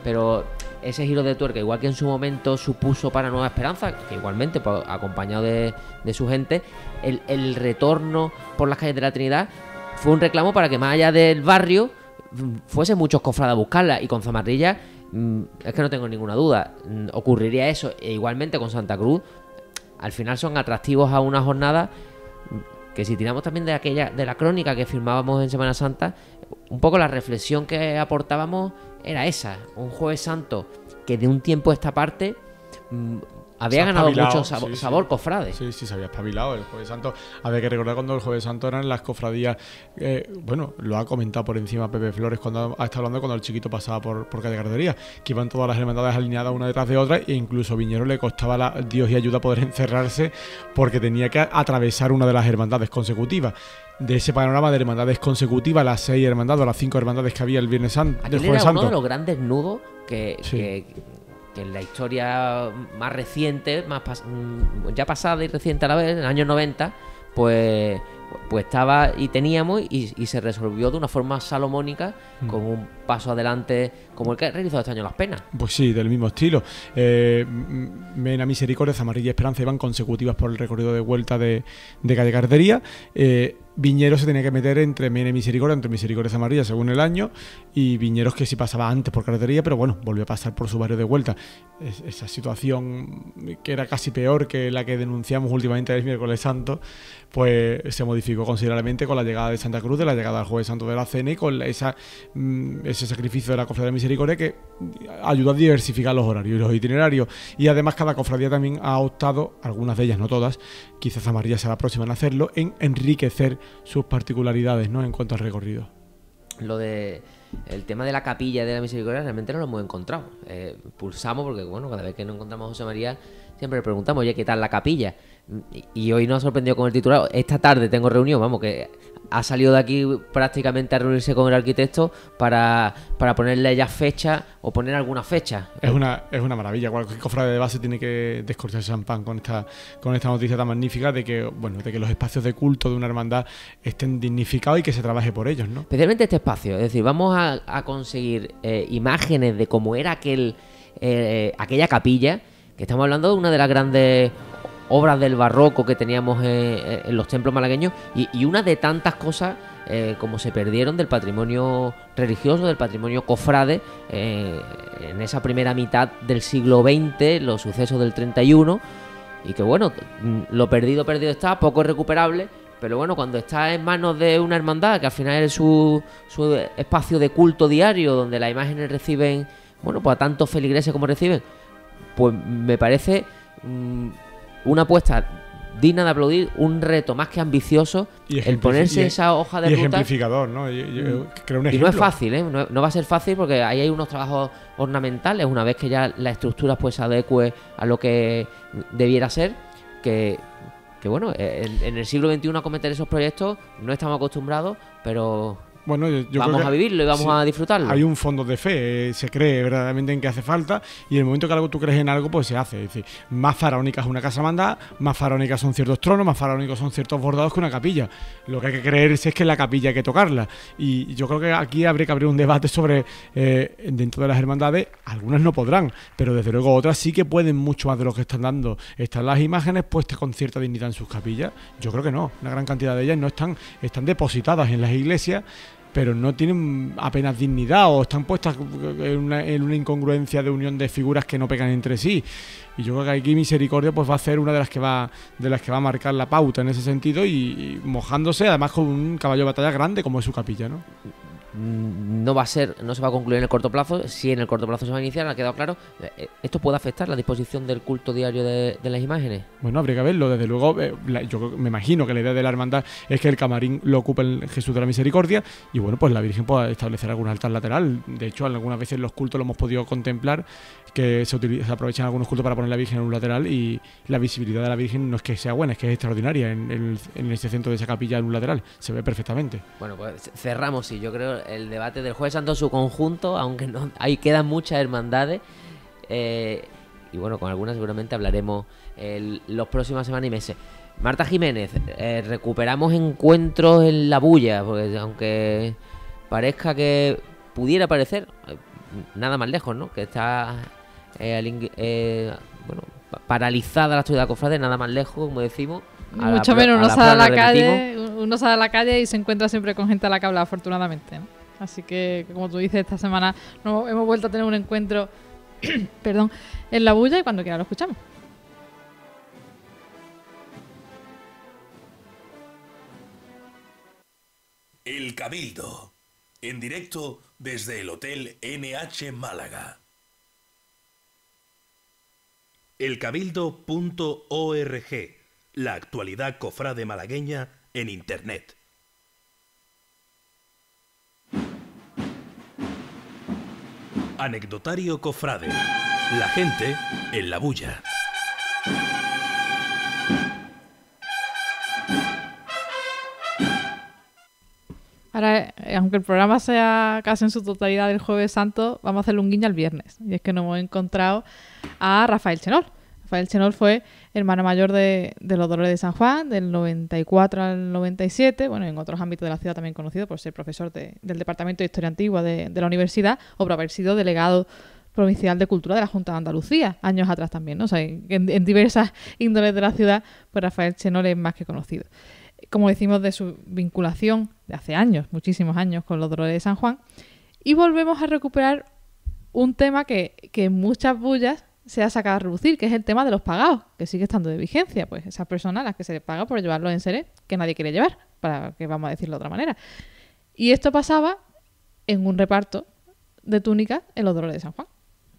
pero ese giro de tuerca, igual que en su momento supuso para Nueva Esperanza, que igualmente pues, acompañado de su gente, el retorno por las calles de la Trinidad fue un reclamo para que más allá del barrio fuesen muchos cofrades a buscarla, y con Zamarrilla es que no tengo ninguna duda, ocurriría eso, e igualmente con Santa Cruz. Al final son atractivos a una jornada que, si tiramos también de la crónica que firmábamos en Semana Santa, un poco la reflexión que aportábamos era esa: un Jueves Santo que de un tiempo a esta parte había ganado mucho sabor cofrade.
Sí, se había espabilado el Jueves Santo. Había que recordar cuando el Jueves Santo eran las cofradías. Bueno, lo ha comentado por encima Pepe Flores cuando ha estado hablando, cuando el chiquito pasaba por calle Cartería, que iban todas las hermandades alineadas una detrás de otra, e incluso Viñero le costaba Dios y ayuda poder encerrarse porque tenía que atravesar una de las hermandades consecutivas. De ese panorama de hermandades consecutivas, las 6 hermandades o las 5 hermandades que había el Viernes Santo, del Jueves Santo.
Uno de los grandes nudos que en la historia más reciente, ya pasada y reciente a la vez, en los años 90, pues estaba y teníamos, y se resolvió de una forma salomónica, con un paso adelante como el que ha realizado este año Las Penas.
Pues sí, del mismo estilo. Mena, Misericordia, Zamarrilla y Esperanza iban consecutivas por el recorrido de vuelta de calle Cartería. Viñeros se tenía que meter entre Mena y Misericordia, entre Misericordia y Zamarrilla según el año, y Viñeros que sí pasaba antes por Cartería, pero bueno, volvió a pasar por su barrio de vuelta. Esa situación, que era casi peor que la que denunciamos últimamente el miércoles santo, pues se modificó considerablemente con la llegada de Santa Cruz, de la llegada al Jueves Santo de la Cena, y con ese sacrificio de la Cofradía de Misericordia, que ayudó a diversificar los horarios y los itinerarios. Y además cada cofradía también ha optado, algunas de ellas, no todas, quizás Zamarrilla sea la próxima en hacerlo, en enriquecer sus particularidades, ¿no?, en cuanto al recorrido.
Lo de el tema de la capilla de la Misericordia realmente no lo hemos encontrado. Pulsamos porque, bueno, cada vez que nos encontramos a José María siempre le preguntamos, oye, ¿qué tal la capilla? Y hoy nos ha sorprendido con el titular. Esta tarde tengo reunión, vamos, que ha salido de aquí prácticamente a reunirse con el arquitecto para ponerle ya fecha o poner alguna fecha.
Es una maravilla. Cualquier cofrade de base tiene que descorchar champán con esta noticia tan magnífica de que los espacios de culto de una hermandad estén dignificados y que se trabaje por ellos, ¿no?
Especialmente este espacio, es decir, vamos a conseguir imágenes de cómo era aquella capilla, que estamos hablando de una de las grandes obras del barroco que teníamos en los templos malagueños, y una de tantas cosas como se perdieron del patrimonio religioso, del patrimonio cofrade en esa primera mitad del siglo XX, los sucesos del 31, y que bueno, lo perdido está, poco recuperable, pero bueno, cuando está en manos de una hermandad, que al final es su espacio de culto diario, donde las imágenes reciben, bueno, pues a tantos feligreses como reciben, pues me parece una apuesta digna de aplaudir, un reto más que ambicioso, el ponerse esa hoja de ruta.
Ejemplificador, ¿no? Creo un ejemplo.
Y no es fácil, ¿eh? No va a ser fácil, porque ahí hay unos trabajos ornamentales, una vez que ya la estructura pues se adecue a lo que debiera ser, que bueno, en el siglo XXI a cometer esos proyectos no estamos acostumbrados, pero
bueno, yo
vamos
creo
a vivirlo y vamos a disfrutarlo.
Hay un fondo de fe, se cree verdaderamente en que hace falta, y en el momento que algo tú crees en algo, pues se hace. Es decir, más faraónica es una casa mandada, más faraónicas son ciertos tronos, más faraónicos son ciertos bordados que una capilla. Lo que hay que creerse es que la capilla hay que tocarla. Y yo creo que aquí habría que abrir un debate sobre, dentro de las hermandades, algunas no podrán, pero desde luego otras sí que pueden mucho más de lo que están dando. Están las imágenes puestas con cierta dignidad en sus capillas. Yo creo que no, una gran cantidad de ellas no están depositadas en las iglesias, pero no tienen apenas dignidad, o están puestas en una incongruencia de unión de figuras que no pegan entre sí. Y yo creo que aquí Misericordia pues va a ser una de las que va a marcar la pauta en ese sentido, y mojándose además con un caballo de batalla grande como es su capilla, ¿no?
No se va a concluir en el corto plazo. Si en el corto plazo se va a iniciar, ha quedado claro. ¿Esto puede afectar la disposición del culto diario de las imágenes?
Bueno, habría que verlo. Desde luego, yo me imagino que la idea de la hermandad es que el camarín lo ocupe el Jesús de la Misericordia, y bueno, pues la Virgen pueda establecer algún altar lateral. De hecho, algunas veces los cultos lo hemos podido contemplar, que se aprovechan algunos cultos para poner la Virgen en un lateral, y la visibilidad de la Virgen no es que sea buena, es que es extraordinaria en ese centro de esa capilla en un lateral. Se ve perfectamente.
Bueno, pues cerramos, y yo creo el debate del Jueves Santo en su conjunto, aunque no, ahí quedan muchas hermandades, y bueno, con algunas seguramente hablaremos los próximas semanas y meses. Marta Jiménez, recuperamos encuentros en la bulla, porque aunque parezca que pudiera parecer, nada más lejos, ¿no? Que está paralizada la actividad cofrade, nada más lejos, como decimos.
Mucho menos uno sale a la calle y se encuentra siempre con gente a la que hablar, afortunadamente, ¿no? Así que, como tú dices, esta semana hemos vuelto a tener un encuentro perdón, en la bulla, y cuando quiera lo escuchamos.
El Cabildo, en directo desde el Hotel NH Málaga. Elcabildo.org, la actualidad cofrade malagueña en Internet. Anecdotario cofrade, la gente en la bulla.
Ahora, aunque el programa sea casi en su totalidad del Jueves Santo, vamos a hacerle un guiño al viernes. Y es que nos hemos encontrado a Rafael Chenol. Rafael Chenol fue hermano mayor de los Dolores de San Juan, del 94 al 97, bueno, en otros ámbitos de la ciudad también conocido por ser profesor del Departamento de Historia Antigua de la universidad, o por haber sido delegado provincial de Cultura de la Junta de Andalucía, años atrás también, ¿no? O sea, en diversas índoles de la ciudad, pues Rafael Chenol es más que conocido. Como decimos, de su vinculación de hace años, muchísimos años, con los Dolores de San Juan. Y volvemos a recuperar un tema que en muchas bullas se ha sacado a relucir, que es el tema de los pagados, que sigue estando de vigencia. Pues esas personas a las que se les paga por llevarlos en seres que nadie quiere llevar, para que vamos a decirlo de otra manera. Y esto pasaba en un reparto de túnicas en los Dolores de San Juan.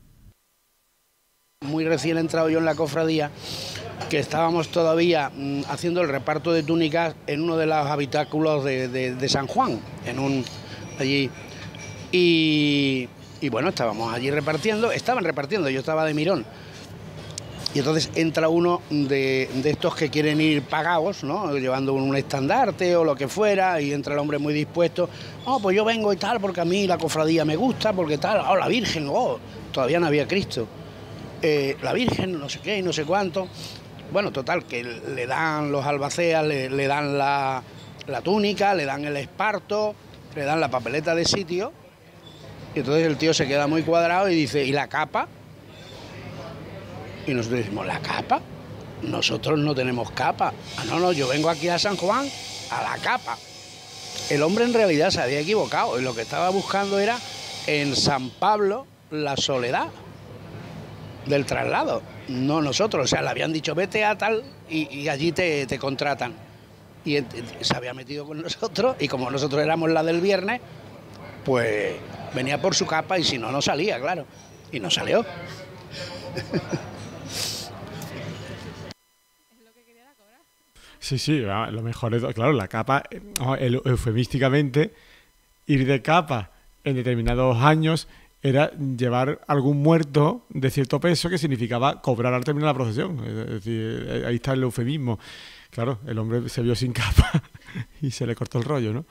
Muy recién entrado yo en la cofradía, que estábamos todavía haciendo el reparto de túnicas en uno de los habitáculos de San Juan, allí. Y bueno, estábamos allí estaban repartiendo, yo estaba de mirón. Y entonces entra uno de estos que quieren ir pagados, ¿no? Llevando un estandarte o lo que fuera, y entra el hombre muy dispuesto. Oh, pues yo vengo y tal, porque a mí la cofradía me gusta, porque tal, oh, la Virgen, oh, todavía no había Cristo. La Virgen, no sé qué y no sé cuánto. Bueno, total, que le dan los albaceas, le dan la túnica, le dan el esparto, le dan la papeleta de sitio. Y entonces el tío se queda muy cuadrado y dice, ¿y la capa? Y nosotros decimos, ¿la capa? Nosotros no tenemos capa. Ah, no, yo vengo aquí a San Juan a la capa. El hombre en realidad se había equivocado y lo que estaba buscando era en San Pablo la Soledad del traslado, no nosotros. O sea, le habían dicho, vete a tal y allí te contratan. Y se había metido con nosotros y como nosotros éramos la del viernes, pues venía por su capa y si no, no salía, claro. Y no salió.
Sí, lo mejor es, claro, la capa, eufemísticamente, ir de capa en determinados años era llevar algún muerto de cierto peso, que significaba cobrar al terminar la procesión. Es decir, ahí está el eufemismo. Claro, el hombre se vio sin capa y se le cortó el rollo, ¿no?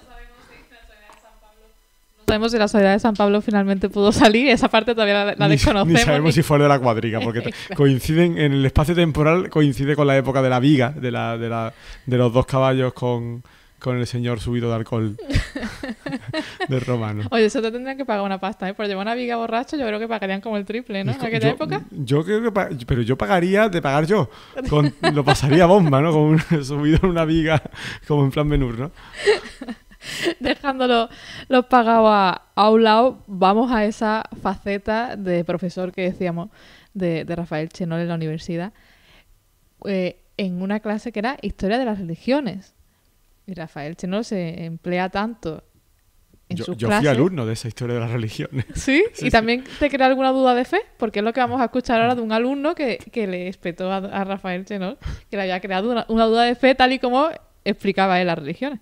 No sabemos si la Soledad de San Pablo finalmente pudo salir, esa parte todavía la desconocemos.
Ni sabemos si fue de la cuadriga, porque coinciden en el espacio temporal, coincide con la época de la viga, de los dos caballos con el señor subido de alcohol de romano.
Oye, eso te tendrían que pagar una pasta, ¿eh? Por llevar una viga borracho yo creo que pagarían como el triple, ¿no? ¿En aquella época?
Yo creo que pero yo pagaría de pagar yo. Lo pasaría bomba, ¿no? Como subido en una viga, como en plan Benur, ¿no?
Dejándolo los pagados a un lado, vamos a esa faceta de profesor que decíamos de Rafael Chenol en la universidad, en una clase que era Historia de las Religiones. Y Rafael Chenol se emplea tanto en sus clases. Yo
fui alumno de esa Historia de las Religiones.
¿Sí? ¿Y también te crea alguna duda de fe? Porque es lo que vamos a escuchar ahora de un alumno que le espetó a Rafael Chenol, que le había creado una duda de fe tal y como explicaba él las religiones.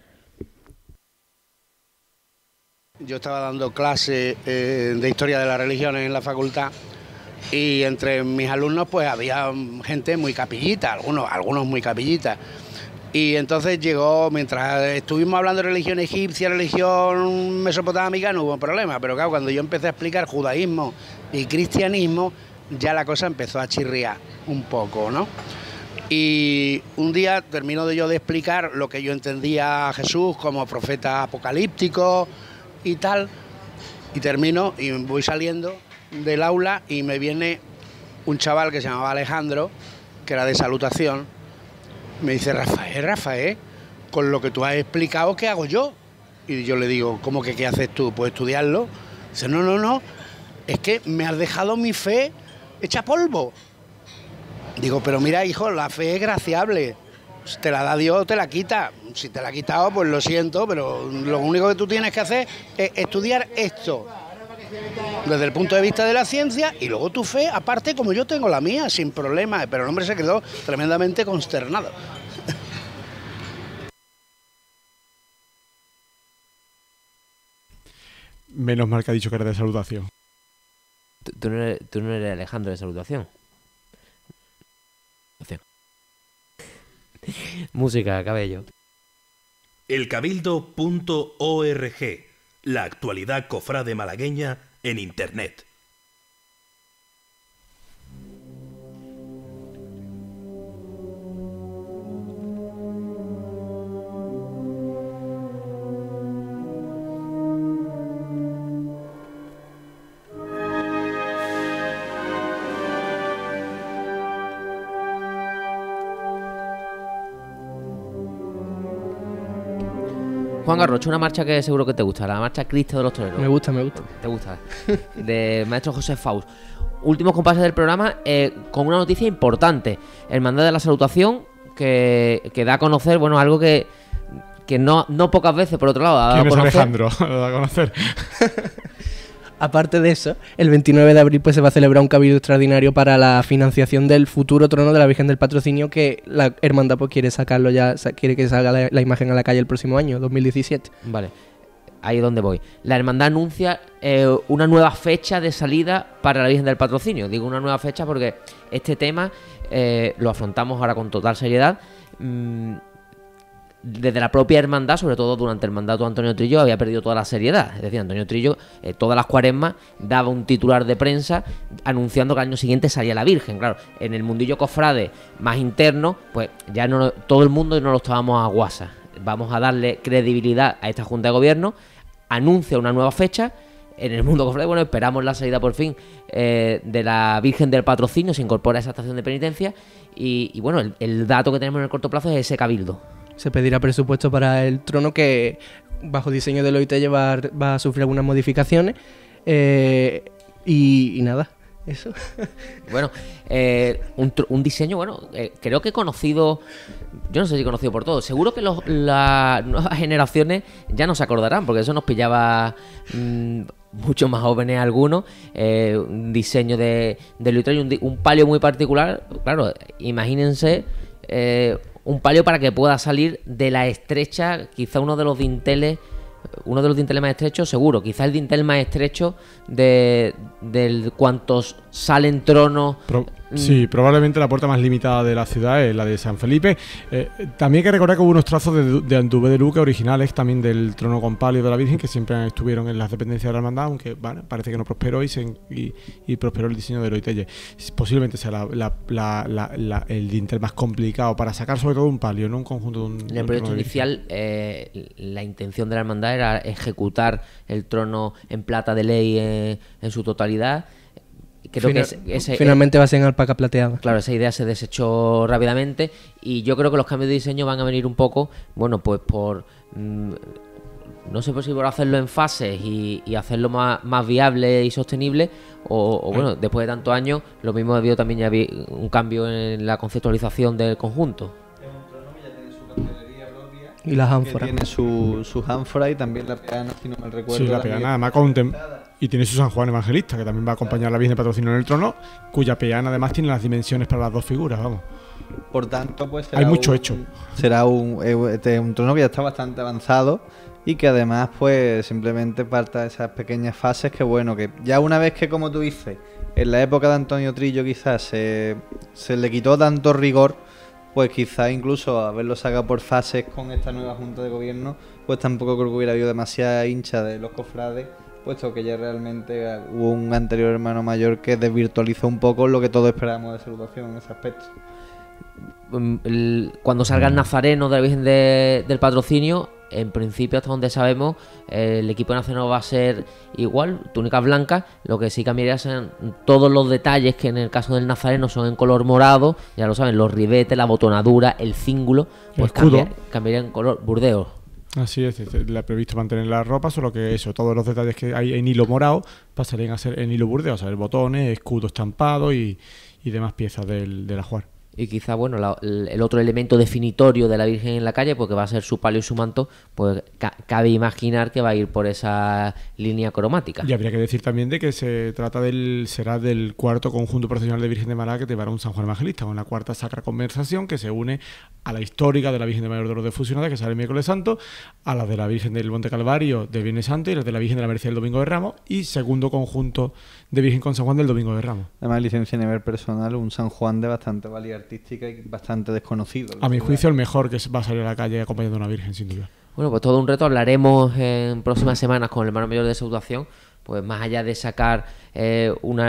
Yo estaba dando clase de Historia de las Religiones en la facultad y entre mis alumnos pues había gente muy capillita, algunos muy capillitas. Y entonces llegó, mientras estuvimos hablando de religión egipcia, religión mesopotámica, no hubo problema. Pero claro, cuando yo empecé a explicar judaísmo y cristianismo, ya la cosa empezó a chirriar un poco, ¿no? Y un día termino yo de explicar lo que yo entendía a Jesús como profeta apocalíptico y tal. Y termino y voy saliendo del aula y me viene un chaval que se llamaba Alejandro, que era de salutación. Me dice, Rafael, con lo que tú has explicado, ¿qué hago yo? Y yo le digo, ¿cómo que qué haces tú? Pues estudiarlo. Dice, no, es que me has dejado mi fe hecha polvo. Digo, pero mira, hijo, la fe es graciable. Si te la da Dios, te la quita. Si te la ha quitado, pues lo siento, pero lo único que tú tienes que hacer es estudiar esto desde el punto de vista de la ciencia, y luego tu fe, aparte, como yo tengo la mía, sin problema. Pero el hombre se quedó tremendamente consternado.
Menos mal que ha dicho que era de salutación.
Tú no eres Alejandro de salutación. Música, cabello.
Elcabildo.org. La actualidad cofrade malagueña en Internet.
Juan Garrocho, una marcha que seguro que te gusta, la marcha Cristo de los Toreros.
Me gusta.
¿Te gusta? De maestro José Faust. Últimos compases del programa, con una noticia importante. Hermandad de la Salutación, que da a conocer, bueno, algo que no pocas veces, por otro lado, ha dado
¿Quién
a
es
conocer.
Alejandro? Lo da a conocer.
Aparte de eso, el 29 de abril pues se va a celebrar un cabildo extraordinario para la financiación del futuro trono de la Virgen del Patrocinio, que la hermandad pues quiere sacarlo ya, quiere que salga la imagen a la calle el próximo año, 2017.
Vale, ahí es donde voy. La hermandad anuncia una nueva fecha de salida para la Virgen del Patrocinio. Digo una nueva fecha porque este tema lo afrontamos ahora con total seriedad. Desde la propia hermandad, sobre todo durante el mandato de Antonio Trillo, había perdido toda la seriedad. Es decir, Antonio Trillo todas las cuaresmas daba un titular de prensa anunciando que al año siguiente salía la Virgen. Claro, en el mundillo cofrade más interno, pues ya no todo el mundo no lo estábamos a guasa. Vamos a darle credibilidad a esta Junta de Gobierno, anuncia una nueva fecha. En el mundo cofrade, bueno, esperamos la salida por fin de la Virgen del Patrocinio, se incorpora a esa estación de penitencia y bueno, el dato que tenemos en el corto plazo es ese cabildo.
Se pedirá presupuesto para el trono, que bajo diseño del OIT va a sufrir algunas modificaciones. Y nada, eso.
Bueno, un diseño, bueno, creo que conocido, yo no sé si conocido por todos. Seguro que las nuevas generaciones ya no se acordarán, porque eso nos pillaba mucho más jóvenes algunos. Un diseño de Luis, un palio muy particular. Claro, imagínense un palio para que pueda salir de la estrecha, quizá uno de los dinteles más estrechos, seguro, quizá el dintel más estrecho de cuantos salen tronos.
Sí, probablemente la puerta más limitada de la ciudad es la de San Felipe. También hay que recordar que hubo unos trazos de Antuve de Luque originales también del trono con palio de la Virgen, que siempre estuvieron en las dependencias de la hermandad, aunque bueno, parece que no prosperó y prosperó el diseño de Loitelle. Posiblemente sea el dintel más complicado para sacar, sobre todo un palio, no un conjunto de un.
En el proyecto inicial, la intención de la hermandad era ejecutar el trono en plata de ley en su totalidad. Creo que
finalmente va a ser en alpaca plateada.
Claro, esa idea se desechó rápidamente y yo creo que los cambios de diseño van a venir un poco, bueno, pues por no sé si por hacerlo en fases y hacerlo más viable y sostenible o bueno, después de tantos años lo mismo ha habido también ya un cambio en la conceptualización del conjunto.
Y las ánforas.
Tiene sus ánforas y también la peana, si no me recuerdo.
Sí, la peana, además y tiene su San Juan Evangelista, que también va a acompañar a la Virgen de Patrocinio en el trono, cuya peana además tiene las dimensiones para las dos figuras, vamos.
Por tanto, pues
hay mucho hecho.
Será un trono que ya está bastante avanzado y que además pues simplemente parta de esas pequeñas fases que bueno, que ya una vez que, como tú dices, en la época de Antonio Trillo quizás se le quitó tanto rigor, pues quizás incluso haberlo sacado por fases con esta nueva Junta de Gobierno, pues tampoco creo que hubiera habido demasiada hincha de los cofrades, puesto que ya realmente hubo un anterior hermano mayor que desvirtualizó un poco lo que todos esperábamos de salutación en ese aspecto.
Cuando salga el nazareno de la Virgen del Patrocinio, en principio, hasta donde sabemos, el equipo nazareno va a ser igual, túnicas blancas. Lo que sí cambiaría son todos los detalles que en el caso del nazareno son en color morado, ya lo saben, los ribetes, la botonadura, el cíngulo, pues cambiaría en color burdeos.
Así es, le ha previsto mantener la ropa, solo que eso, todos los detalles que hay en hilo morado pasarían a ser en hilo burdeos, a ver, botones, escudo estampado y demás piezas del ajuar.
Y quizá, bueno, el otro elemento definitorio de la Virgen en la calle, porque va a ser su palio y su manto, pues cabe imaginar que va a ir por esa línea cromática.
Y habría que decir también de que se trata será del cuarto conjunto procesional de Virgen de Málaga que llevará un San Juan Evangelista, con la cuarta sacra conversación que se une a la histórica de la Virgen de Mayor Dolor de Fusionada, que sale el miércoles santo, a la de la Virgen del Monte Calvario del Viernes Santo y la de la Virgen de la Merced del Domingo de Ramos, y segundo conjunto de Virgen con San Juan del Domingo de Ramos.
Además, licencia a nivel personal, un San Juan de bastante valía artística y bastante desconocido.
A mi juicio, el mejor que va a salir a la calle acompañando a una Virgen, sin duda.
Bueno, pues todo un reto. Hablaremos en próximas semanas con el hermano mayor de Salutación, pues más allá de sacar un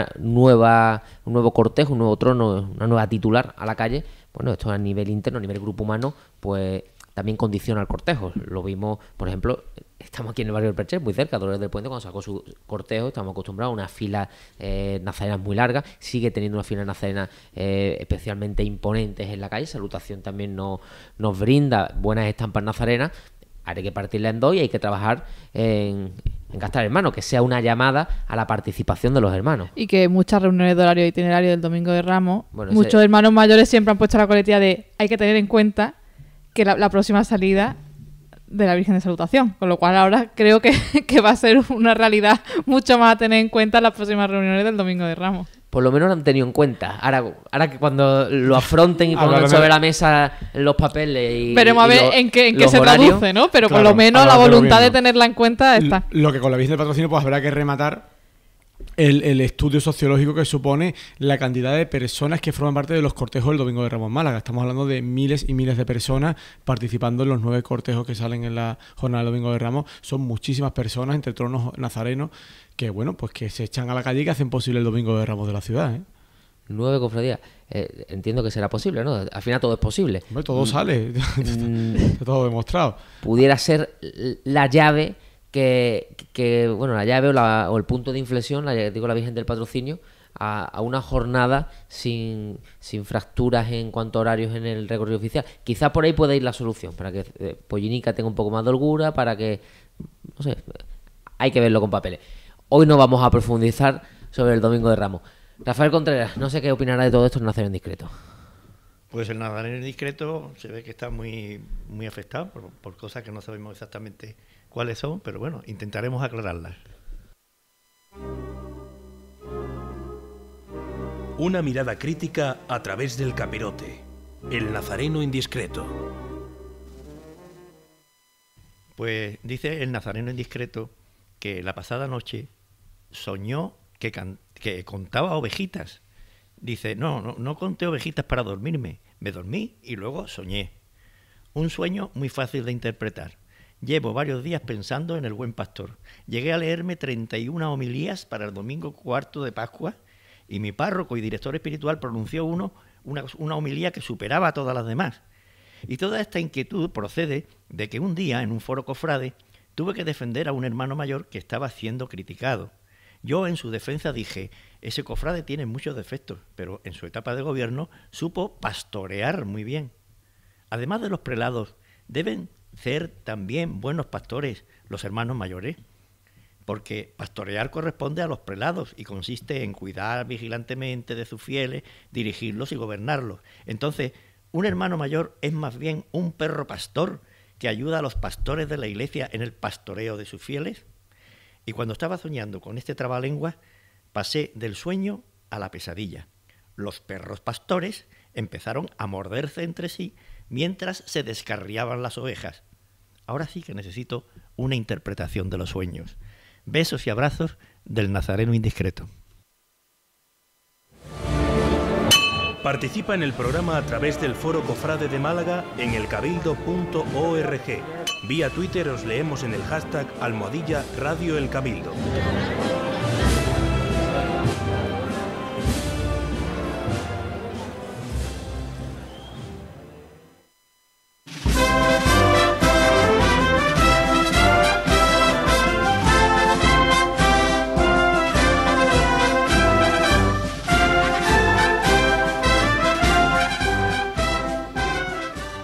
nuevo cortejo, un nuevo trono, una nueva titular a la calle. Bueno, esto a nivel interno, a nivel grupo humano, pues también condiciona el cortejo. Lo vimos, por ejemplo, estamos aquí en el barrio del Percher, muy cerca, Dolores del Puente, cuando sacó su cortejo. Estamos acostumbrados a una fila nazarenas muy larga. Sigue teniendo una fila nazarena especialmente imponentes en la calle. Salutación también nos brinda buenas estampas nazarenas. Hay que partirla en dos y hay que trabajar en gastar hermanos, que sea una llamada a la participación de los hermanos.
Y que muchas reuniones de horario e itinerario del Domingo de Ramos, muchos hermanos mayores siempre han puesto la coletilla de hay que tener en cuenta que la próxima salida de la Virgen de Salutación, con lo cual ahora creo que va a ser una realidad mucho más a tener en cuenta en las próximas reuniones del Domingo de Ramos.
Por lo menos lo han tenido en cuenta. Ahora que cuando lo afronten y pongan sobre la mesa los papeles y
veremos a ver en qué se traduce, ¿no? Pero claro, por lo menos la voluntad de tenerla en cuenta está.
Lo que con la Virgen del Patrocinio pues habrá que rematar el estudio sociológico que supone la cantidad de personas que forman parte de los cortejos del Domingo de Ramos en Málaga. Estamos hablando de miles y miles de personas participando en los 9 cortejos que salen en la jornada del Domingo de Ramos. Son muchísimas personas entre tronos nazarenos que, bueno, pues que se echan a la calle y que hacen posible el Domingo de Ramos de la ciudad,
9 cofradías. Entiendo que será posible, ¿no? Al final todo es posible.
Hombre, todo sale. Está todo demostrado.
Pudiera ser la llave bueno, la llave o el punto de inflexión, la Virgen del Patrocinio, a una jornada sin fracturas en cuanto a horarios en el recorrido oficial. Quizás por ahí pueda ir la solución, para que Pollinica tenga un poco más de holgura, para que, no sé, hay que verlo con papeles. Hoy no vamos a profundizar sobre el Domingo de Ramos. Rafael Contreras, no sé qué opinará de todo esto el Nazareno Indiscreto.
Pues el Nazareno Indiscreto se ve que está muy, muy afectado por cosas que no sabemos exactamente cuáles son, pero bueno, intentaremos aclararlas.
Una mirada crítica a través del capirote. El Nazareno Indiscreto.
Pues dice el Nazareno Indiscreto que la pasada noche soñó que contaba ovejitas. Dice, no conté ovejitas para dormirme. Me dormí y luego soñé. Un sueño muy fácil de interpretar. Llevo varios días pensando en el Buen Pastor. Llegué a leerme 31 homilías para el domingo 4 de Pascua y mi párroco y director espiritual pronunció una homilía que superaba a todas las demás. Y toda esta inquietud procede de que un día, en un foro cofrade, tuve que defender a un hermano mayor que estaba siendo criticado. Yo en su defensa dije, ese cofrade tiene muchos defectos, pero en su etapa de gobierno supo pastorear muy bien. Además de los prelados, deben ser también buenos pastores los hermanos mayores, porque pastorear corresponde a los prelados y consiste en cuidar vigilantemente de sus fieles, dirigirlos y gobernarlos. Entonces, un hermano mayor es más bien un perro pastor que ayuda a los pastores de la iglesia en el pastoreo de sus fieles. Y cuando estaba soñando con este trabalenguas, pasé del sueño a la pesadilla. Los perros pastores empezaron a morderse entre sí mientras se descarriaban las ovejas. Ahora sí que necesito una interpretación de los sueños. Besos y abrazos del Nazareno Indiscreto.
Participa en el programa a través del Foro Cofrade de Málaga en elcabildo.org. Vía Twitter os leemos en el hashtag #Radio El Cabildo.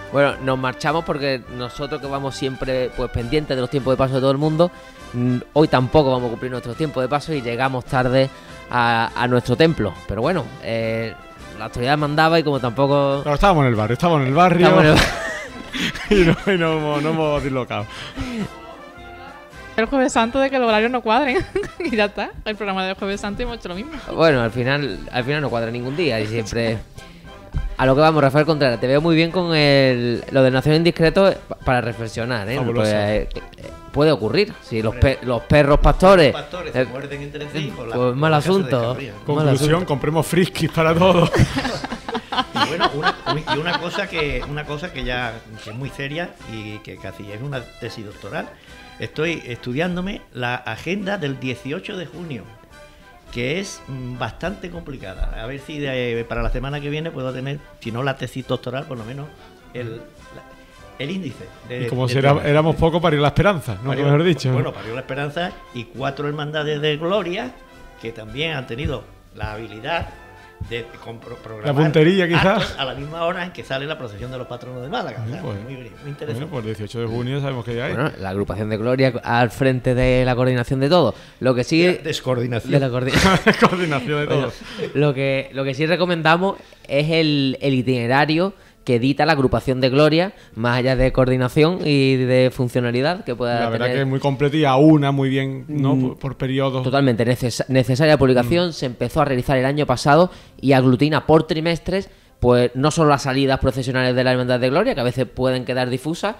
Bueno, nos marchamos porque nosotros que vamos siempre pues pendientes de los tiempos de paso de todo el mundo, hoy tampoco vamos a cumplir nuestro tiempo de paso y llegamos tarde a nuestro templo. Pero bueno, la autoridad mandaba y como tampoco...
Pero estábamos en el barrio. Y no hemos dislocado.
El Jueves Santo de que los horarios no cuadren. Y ya está. El programa del Jueves Santo y hemos hecho lo mismo.
Bueno, al final no cuadra ningún día y siempre... A lo que vamos, Rafael Contreras, te veo muy bien con lo de Nación Indiscreto para reflexionar, ¿eh? Pues, puede ocurrir. Si los perros pastores
se muerden entre sí,
pues mal asunto.
Conclusión, compremos friskis para todos.
Y bueno, una cosa que es muy seria y que casi es una tesis doctoral. Estoy estudiándome la agenda del 18 de junio, que es bastante complicada. A ver si para la semana que viene puedo tener, si no la tesis doctoral, por lo menos el índice.
Y como éramos poco, parió la esperanza, ¿no? Mejor dicho.
Bueno, parió la esperanza y 4 hermandades de gloria que también han tenido la habilidad de programar
la puntería quizás
a la misma hora en que sale la procesión de los patronos de Málaga. O sea,
pues,
muy interesante.
Bueno, pues el 18 de junio sabemos que ya hay.
Bueno, la agrupación de Gloria al frente de la coordinación de todo. Lo que sí...
Descoordinación.
De la
coordinación de todo.
Lo que sí recomendamos es el itinerario que edita la agrupación de Gloria, más allá de coordinación y de funcionalidad que pueda
La verdad
tener.
que es muy completa y aúna muy bien, ¿no? Por periodos.
Totalmente necesaria publicación. Se empezó a realizar el año pasado y aglutina por trimestres, pues no solo las salidas procesionales de la Hermandad de Gloria, que a veces pueden quedar difusas,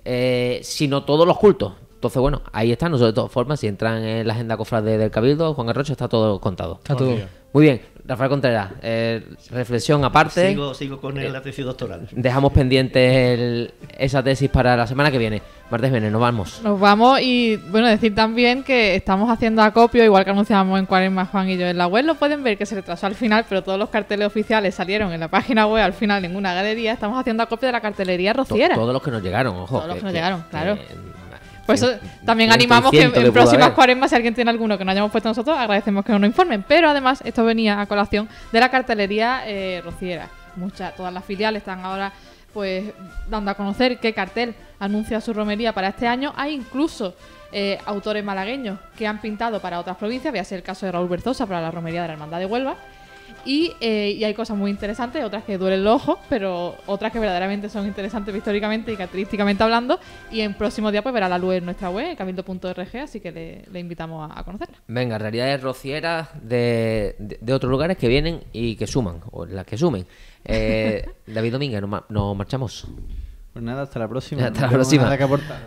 sino todos los cultos. Entonces, bueno, ahí está. Nosotros, de todas formas, si entran en la agenda cofrade del Cabildo, Juan Garrocho, está todo contado.
Está todo.
Muy bien, Rafael Contreras, reflexión aparte.
Sigo con la tesis doctoral.
Dejamos pendiente esa tesis para la semana que viene. Martes viene, nos vamos.
Nos vamos y, bueno, decir también que estamos haciendo acopio, igual que anunciábamos en Cuaresma, Juan y yo en la web. Lo pueden ver que se retrasó al final, pero todos los carteles oficiales salieron en la página web, al final en una galería. Estamos haciendo acopio de la cartelería rociera.
Todos los que nos llegaron, ojo.
Todos los que nos llegaron, claro. Por eso también animamos que en próximas Cuaresmas, si alguien tiene alguno que no hayamos puesto nosotros, agradecemos que nos informen. Pero además, esto venía a colación de la cartelería rociera. Todas las filiales están ahora pues dando a conocer qué cartel anuncia su romería para este año. Hay incluso autores malagueños que han pintado para otras provincias. Voy a ser el caso de Raúl Berzosa para la romería de la Hermandad de Huelva. Y hay cosas muy interesantes, otras que duelen los ojos, pero otras que verdaderamente son interesantes históricamente y característicamente hablando. Y en próximo día pues verá la luz en nuestra web, cabildo.org, así que le invitamos a conocerla.
Venga, realidades rocieras de otros lugares que vienen y que suman, o las que sumen. David Domínguez, nos marchamos.
Pues nada, hasta la próxima.
Hasta la próxima.
Nada que aportar.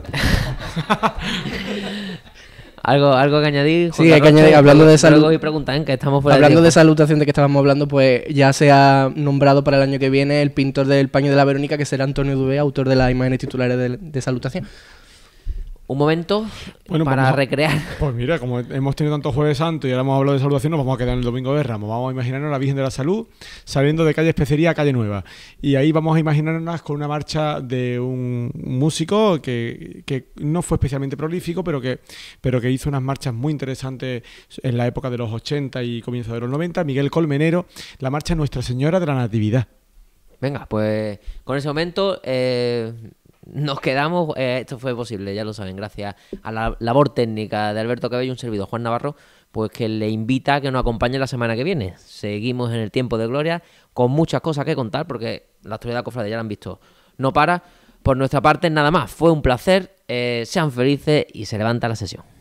¿Algo que añadir?
Sí, hay que añadir, hablando de salud.
Y preguntan, que estamos fuera
hablando de salutación de que estábamos hablando, pues ya se ha nombrado para el año que viene el pintor del paño de la Verónica, que será Antonio Dubé, autor de las imágenes titulares de salutación.
Un momento para recrear.
Pues mira, como hemos tenido tanto Jueves Santo y ahora hemos hablado de salutación, nos vamos a quedar en el Domingo de Ramos. Vamos a imaginarnos a la Virgen de la Salud saliendo de calle Especería a calle Nueva. Y ahí vamos a imaginarnos con una marcha de un músico que no fue especialmente prolífico, pero que hizo unas marchas muy interesantes en la época de los 80 y comienzo de los 90. Miguel Colmenero, la marcha Nuestra Señora de la Natividad.
Venga, pues con ese momento... nos quedamos, esto fue posible, ya lo saben, gracias a la labor técnica de Alberto Cabello y un servidor, Juan Navarro, pues que le invita a que nos acompañe la semana que viene. Seguimos en el tiempo de gloria con muchas cosas que contar porque la actualidad cofrade ya la han visto, no para. Por nuestra parte nada más, fue un placer, sean felices y se levanta la sesión.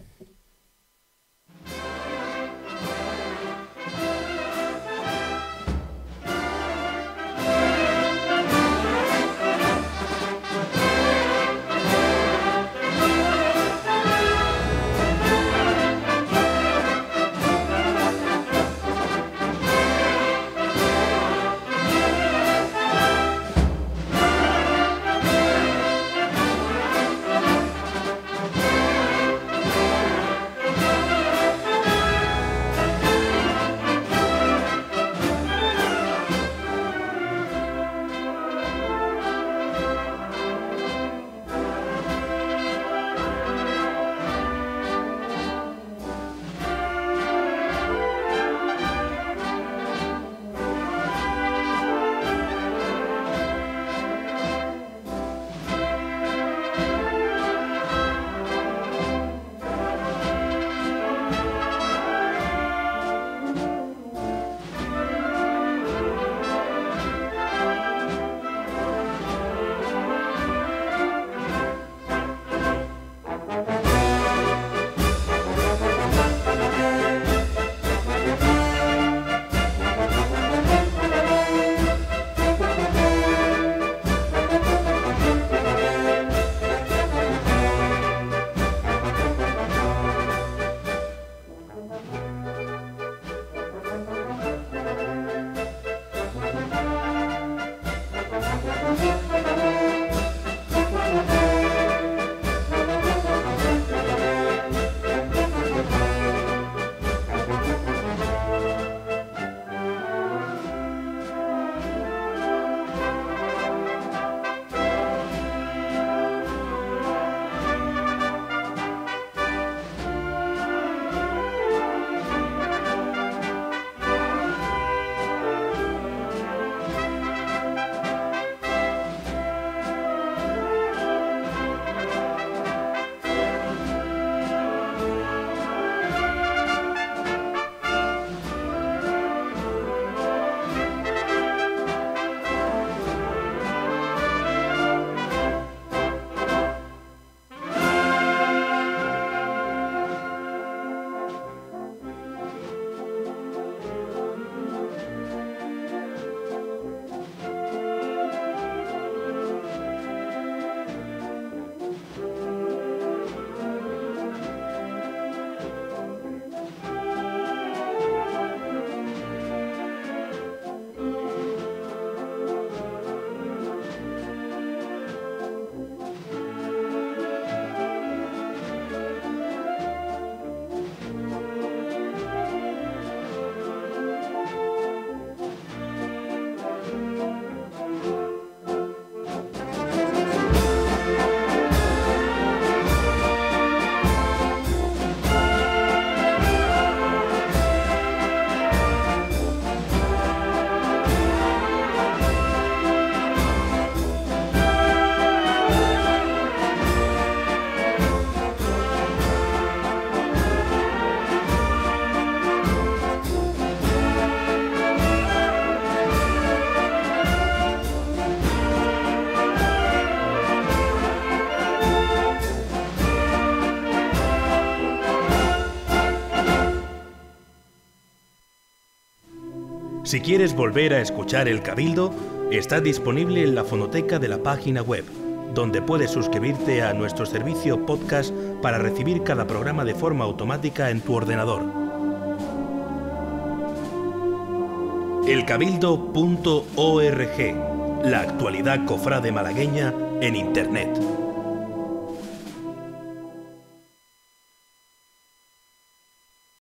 Si quieres volver a escuchar El Cabildo, está disponible en la fonoteca de la página web, donde puedes suscribirte a nuestro servicio podcast para recibir cada programa de forma automática en tu ordenador. elcabildo.org, la actualidad cofrade malagueña en Internet.